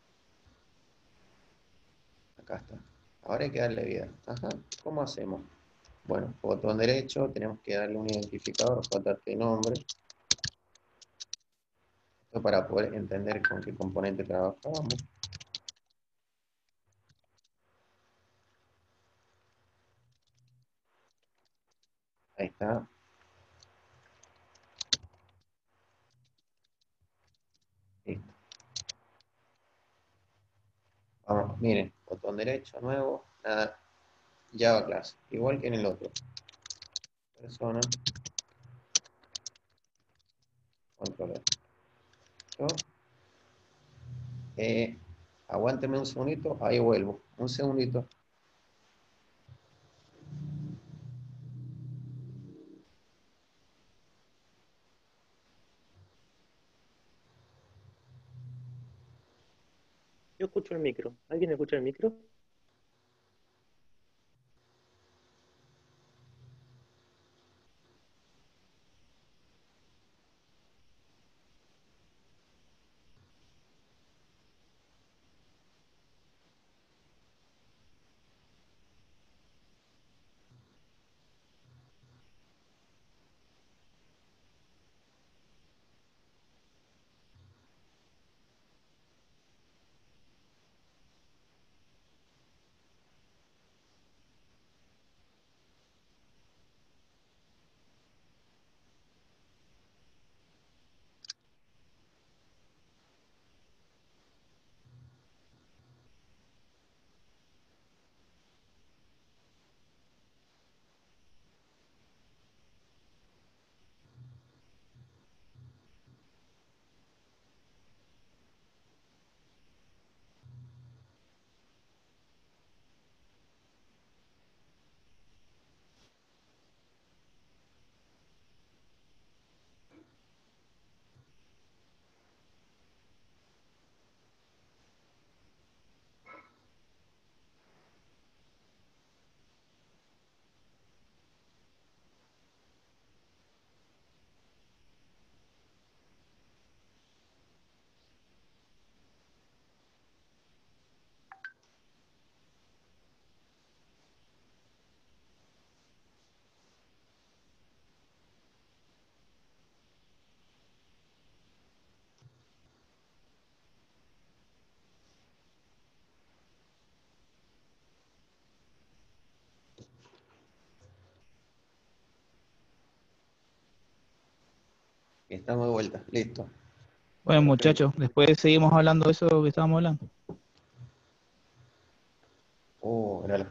Acá está. Ahora hay que darle vida. Ajá. ¿Cómo hacemos? Bueno, botón derecho, tenemos que darle un identificador, JT nombre. Esto para poder entender con qué componente trabajamos. Ahí está. Listo. Vamos, miren, botón derecho, nuevo, nada, Java clase, igual que en el otro. Persona, controller. Aguánteme un segundito, ahí vuelvo. Un segundito. Yo escucho el micro. ¿Alguien escucha el micro? Estamos de vuelta, listo. Bueno, Perfecto. muchachos, después seguimos hablando de eso que estábamos hablando. Míralo.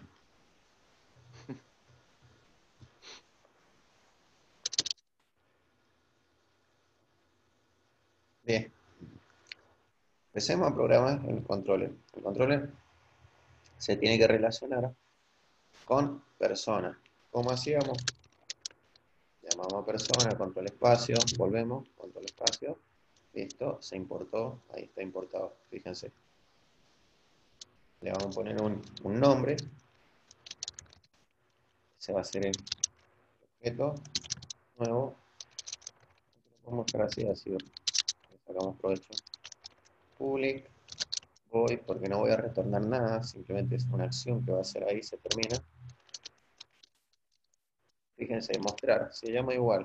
Bien. Empecemos a programar el controller. El controller se tiene que relacionar con persona. ¿Cómo hacíamos? Llamamos a persona, control espacio, volvemos, control espacio. Listo, se importó, ahí está importado, fíjense. Le vamos a poner un nombre. Se va a hacer el objeto nuevo. Vamos a mostrar así, así sacamos provecho. Public, voy, porque no voy a retornar nada, simplemente es una acción que va a hacer ahí, se termina. Fíjense, mostrar, se llama igual.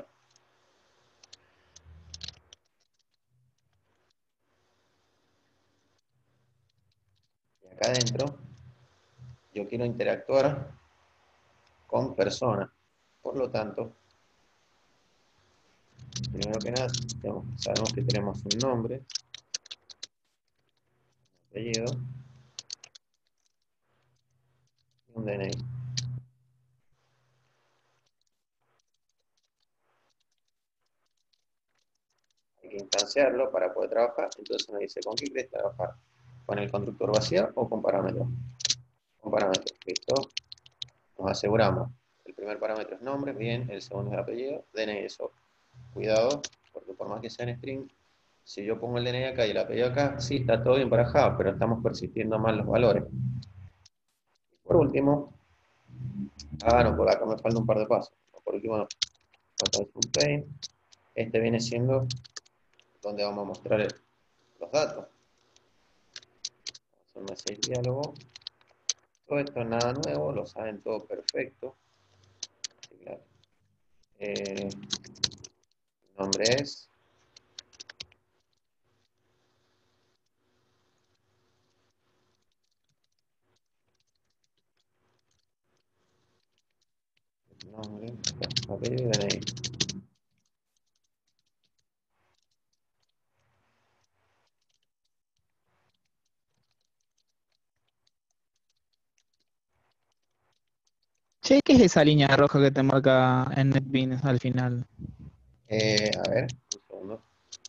Y acá adentro, yo quiero interactuar con persona. Por lo tanto, primero que nada, sabemos que tenemos un nombre, un apellido y un DNI. Hay que instanciarlo para poder trabajar. Entonces me dice, ¿con qué quieres trabajar? ¿Con el constructor vacío o con parámetros? Con parámetros, listo. Nos aseguramos. El primer parámetro es nombre, bien. El segundo es apellido, DNI eso. Cuidado, porque por más que sea en string, si yo pongo el DNI acá y el apellido acá, sí, está todo bien para Java, pero estamos persistiendo mal los valores. Por último, no, por acá me falta un par de pasos. Por último, este viene siendo donde vamos a mostrar los datos. Son más 6 diálogos. Todo esto es nada nuevo, lo saben todo perfecto. Así, claro. El nombre es Nombre, apellido y DNI. Che, ¿qué es esa línea roja que te marca en NetBeans al final? A ver, un segundo.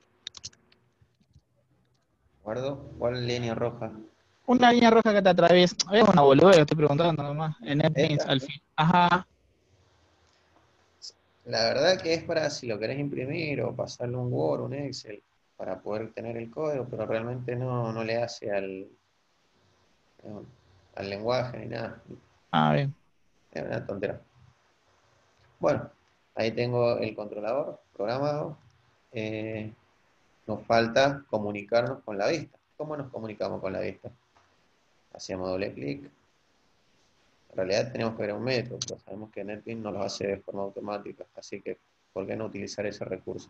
Guardo. ¿Cuál línea roja? Una línea roja que te atraviesa. Es una boludez, estoy preguntando nomás. En NetBeans Esta. al fin. Ajá. La verdad que es para si lo querés imprimir o pasarle un Word, un Excel, para poder tener el código, pero realmente no le hace al lenguaje ni nada. Ah, bien. Es una tontera. Bueno, ahí tengo el controlador programado. Eh, Nos falta comunicarnos con la vista. ¿Cómo nos comunicamos con la vista? Hacemos doble clic. En realidad tenemos que ver un método, pero sabemos que NetBeans no lo hace de forma automática, así que ¿por qué no utilizar ese recurso?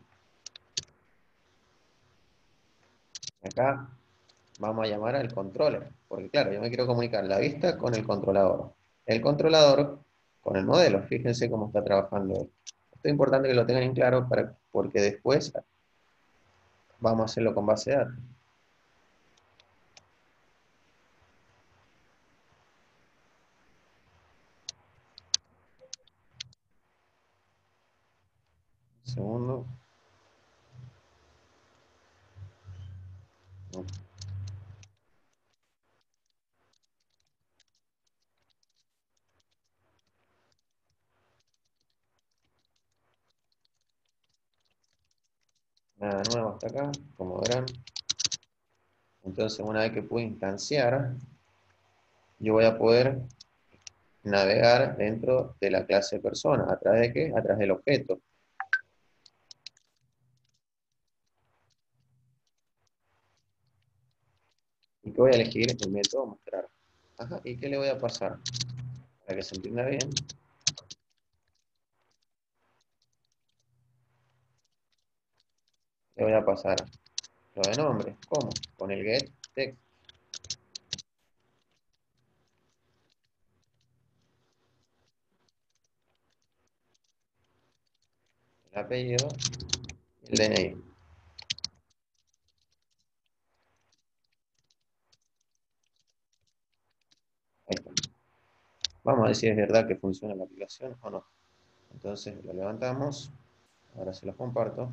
Acá vamos a llamar al controller, porque claro, yo me quiero comunicar la vista con el controlador. El controlador con el modelo, fíjense cómo está trabajando esto. Esto es importante que lo tengan en claro porque después vamos a hacerlo con base de datos. Un segundo. No. Nada nuevo hasta acá, como verán. Entonces, una vez que pude instanciar, yo voy a poder navegar dentro de la clase persona. ¿A través de qué? A través del objeto. ¿Y qué voy a elegir? El método mostrar. Ajá, ¿y qué le voy a pasar? Para que se entienda bien. Le voy a pasar lo de nombre. ¿Cómo? Con el get text. El apellido y el DNI. Ahí está. Vamos a ver si es verdad que funciona la aplicación o no. Entonces lo levantamos. Ahora se los comparto.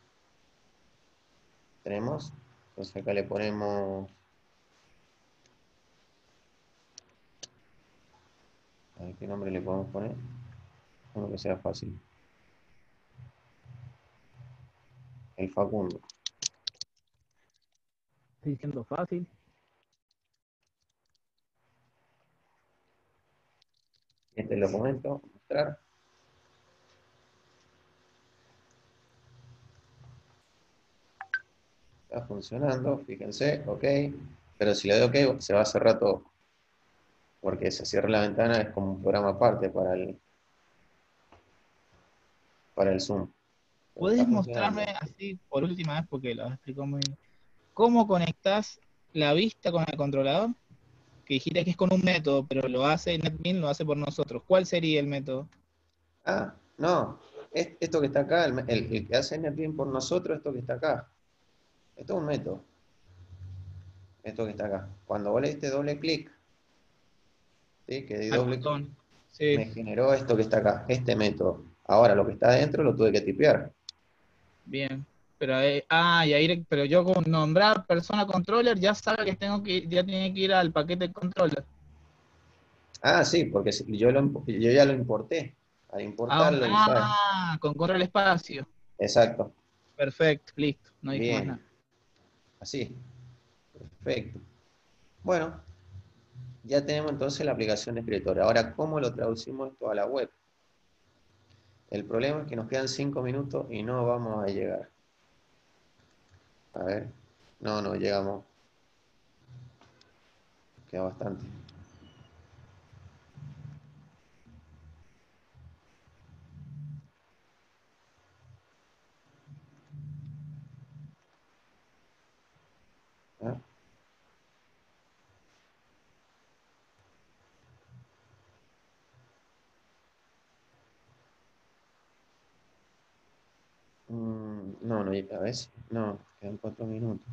Tenemos. Entonces acá le ponemos. A ver qué nombre le podemos poner. Uno que sea fácil. El Facundo. Estoy diciendo fácil. Este documento, mostrar. Está funcionando, fíjense, ok. Pero si le doy ok, se va a cerrar todo. Porque se cierra la ventana, es como un programa aparte para el Zoom. Pero está ¿Puedes mostrarme funcionando. así por última vez porque lo explicó muy bien? ¿Cómo conectás la vista con el controlador? Que dijiste que es con un método, pero lo hace NetBeans, lo hace por nosotros. ¿Cuál sería el método? Ah, no. Esto que está acá, el que hace NetBeans por nosotros, esto que está acá. Esto es un método. Esto que está acá. Cuando vos le diste doble clic, ¿sí? Que di Al doble clic, botón. Sí, me generó esto que está acá, este método. Ahora lo que está adentro lo tuve que tipear. bien. Pero, y ahí, pero yo con nombrar persona controller ya sabe que ya tiene que ir al paquete controller. Ah, sí, porque yo ya lo importé. Al importarlo y ya. Con control espacio. Exacto. Perfecto, listo. No dije más Bien. nada. Así. Perfecto. Bueno, ya tenemos entonces la aplicación de escritorio. Ahora, ¿cómo lo traducimos esto a la web? El problema es que nos quedan 5 minutos y no vamos a llegar. A ver. No llegamos. Queda bastante. ¿Ah? No, no, a veces, no, quedan 4 minutos.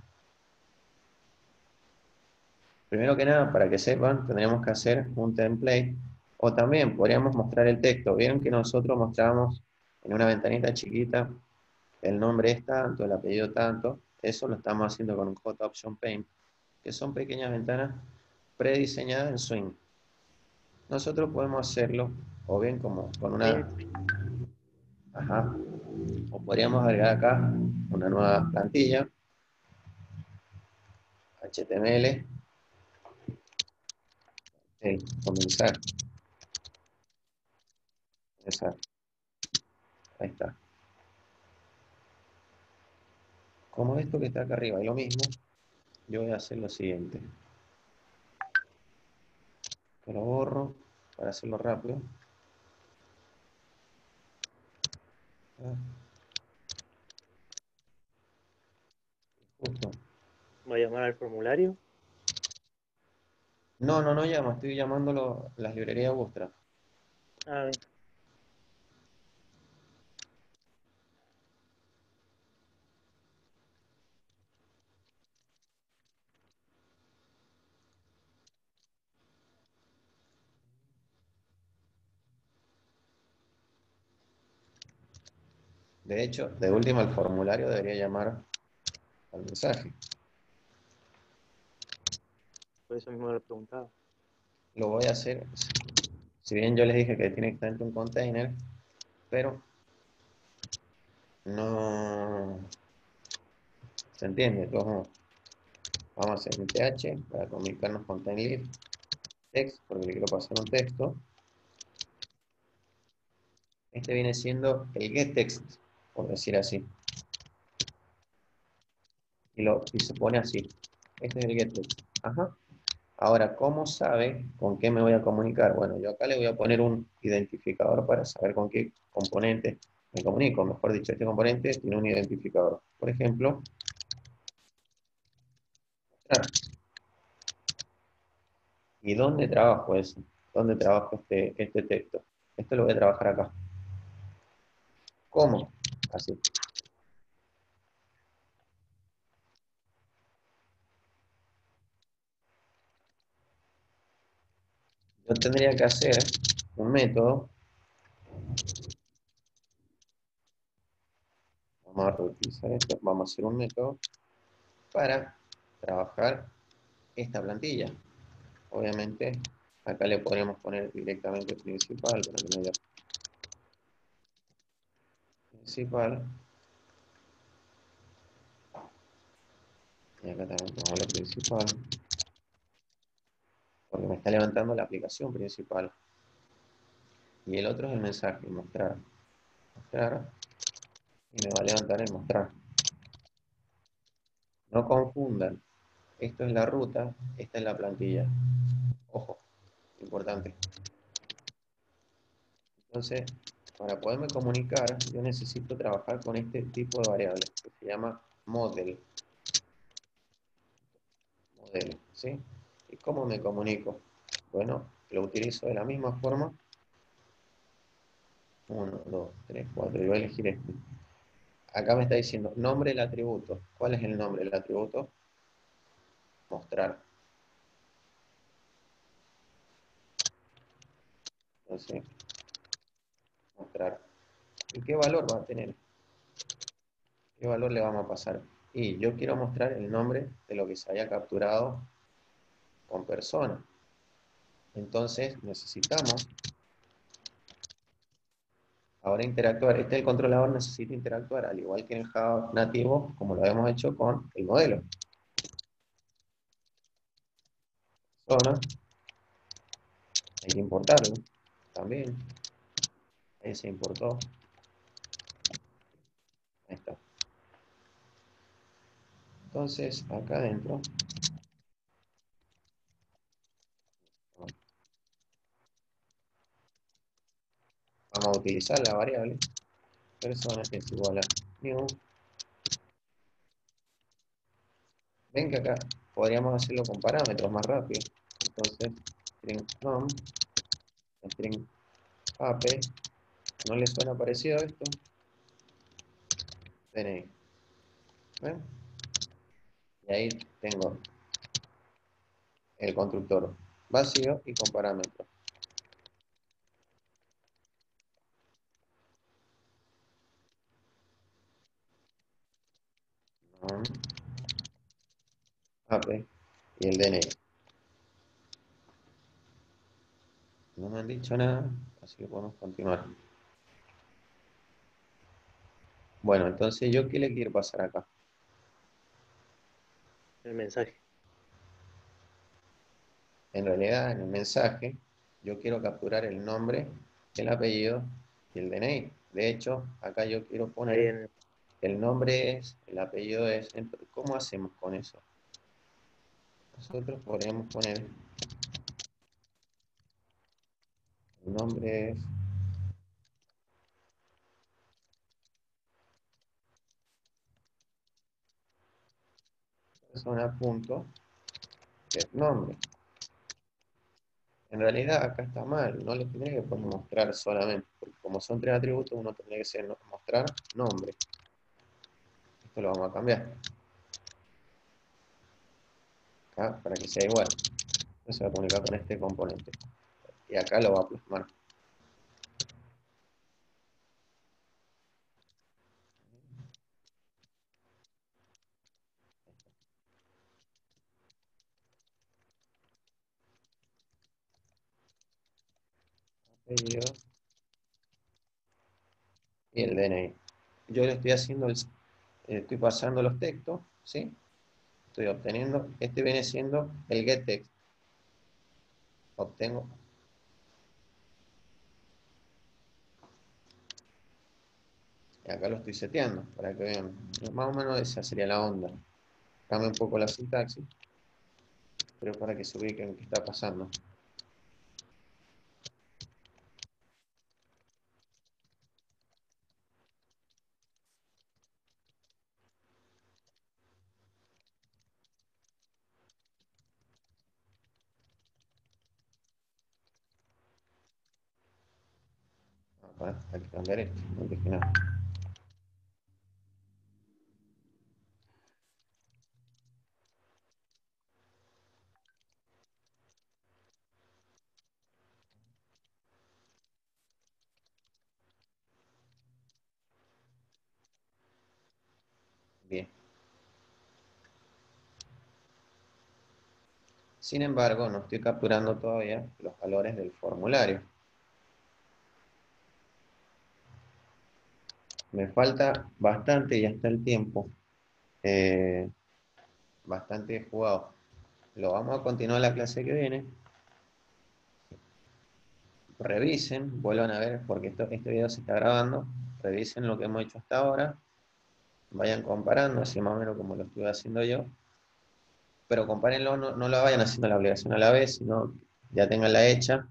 Primero que nada, para que sepan, tendríamos que hacer un template, o también podríamos mostrar el texto. Vieron que nosotros mostramos en una ventanita chiquita, el nombre es tanto, el apellido tanto. Eso lo estamos haciendo con un Hot Option Paint, que son pequeñas ventanas prediseñadas en Swing. Nosotros podemos hacerlo, o bien como con una... Ajá. O podríamos agregar acá una nueva plantilla, HTML, comenzar. Ahí está. Como esto que está acá arriba es lo mismo, yo voy a hacer lo siguiente. Lo borro para hacerlo rápido. Justo. ¿Va a llamar al formulario? No, no llamo, estoy llamándolo las librerías Bootstrap. Ah, bien. De hecho, de última el formulario debería llamar al mensaje. Por eso mismo lo preguntaba. Lo voy a hacer, si bien yo les dije que tiene que estar dentro de un container, pero no se entiende. Entonces, vamos a hacer un th para comunicarnos con TimeLeaf text, porque le quiero pasar un texto. Este viene siendo el getText, por decir así. Y se pone así. Este es el getText. Ajá. Ahora, ¿cómo sabe con qué me voy a comunicar? Bueno, yo acá le voy a poner un identificador para saber con qué componente me comunico. Mejor dicho, este componente tiene un identificador. Por ejemplo, ¿y dónde trabajo eso? ¿Dónde trabajo este texto? Esto lo voy a trabajar acá. ¿Cómo? Así. Yo tendría que hacer un método. Vamos a reutilizar esto. Vamos a hacer un método para trabajar esta plantilla. Obviamente, acá le podríamos poner directamente principal, para que no haya principal. Y acá también pongo la principal. Porque me está levantando la aplicación principal. Y el otro es el mensaje, mostrar. Mostrar. Y me va a levantar el mostrar. No confundan. Esto es la ruta, esta es la plantilla. Ojo, importante. Entonces, para poderme comunicar, yo necesito trabajar con este tipo de variables, que se llama model. Modelo, ¿sí? ¿Y cómo me comunico? Bueno, lo utilizo de la misma forma. 1, 2, 3, 4, y voy a elegir este. Acá me está diciendo nombre del atributo. ¿Cuál es el nombre del atributo? Mostrar. Entonces, mostrar. ¿Y qué valor va a tener? ¿Qué valor le vamos a pasar? Y yo quiero mostrar el nombre de lo que se haya capturado con persona. Entonces, necesitamos ahora interactuar. El controlador necesita interactuar, al igual que en el Java nativo, como lo habíamos hecho con el modelo. Persona. Hay que importarlo también. Ahí se importó. Ahí está. Entonces, acá adentro vamos a utilizar la variable persona que es igual a new. Ven que acá podríamos hacerlo con parámetros más rápido. Entonces, string num, string ape. ¿No les suena parecido a esto? DNI. ¿Ven? Y ahí tengo el constructor vacío y con parámetros. AP y el DNI. No me han dicho nada, así que podemos continuar. Bueno, entonces yo qué le quiero pasar acá. El mensaje. En realidad, en el mensaje, yo quiero capturar el nombre, el apellido y el DNI. De hecho, acá yo quiero Ahí poner en, el nombre es, el apellido es. ¿Cómo hacemos con eso? Nosotros podríamos poner el nombre es persona punto get nombre. En realidad acá está mal, no le tendría que poner mostrar solamente, porque como son tres atributos, uno tendría que ser mostrar nombre. Esto lo vamos a cambiar. Acá, para que sea igual. Esto se va a comunicar con este componente. Y acá lo va a plasmar. Apellido y el DNI. Yo le estoy haciendo estoy pasando los textos, ¿sí? Estoy obteniendo, este viene siendo el getText. Obtengo. Y acá lo estoy seteando, para que vean. Más o menos esa sería la onda. Cambia un poco la sintaxis, pero para que se ubiquen qué está pasando. Hay que cambiar esto, antes que nada. Bien. Sin embargo, no estoy capturando todavía los valores del formulario. Me falta bastante, ya está el tiempo. Bastante jugado. Lo vamos a continuar la clase que viene. Revisen, vuelvan a ver, porque este video se está grabando. Revisen lo que hemos hecho hasta ahora. Vayan comparando, así más o menos como lo estuve haciendo yo. Pero compárenlo, no lo vayan haciendo la obligación a la vez, sino ya tenganla hecha.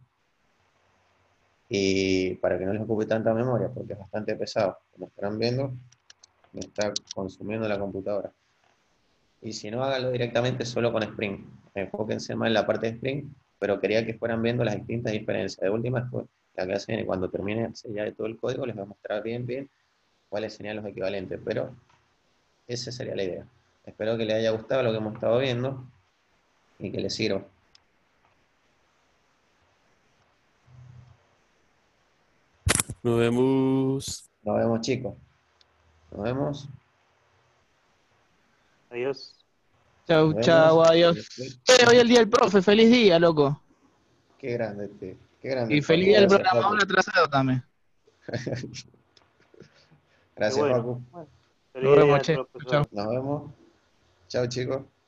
Y para que no les ocupe tanta memoria, porque es bastante pesado. Como estarán viendo, me está consumiendo la computadora. Y si no, háganlo directamente solo con Spring. Enfóquense más en la parte de Spring, pero quería que fueran viendo las distintas diferencias. De última, la clase viene cuando termine ya de todo el código, les voy a mostrar bien cuáles serían los equivalentes, pero esa sería la idea. Espero que les haya gustado lo que hemos estado viendo y que les sirva. Nos vemos. Nos vemos, chicos. Nos vemos. adiós. Chau, Nos chau, vemos. adiós. Hoy es el día del profe, feliz día, loco. Qué grande qué grande, Y feliz Facu. día del Gracias, Facu. programador atrasado también. Qué Gracias, bueno. Facu. Bueno, Nos feliz vemos, día, che. Chau, chau. profesor. Nos vemos. Chao, chicos.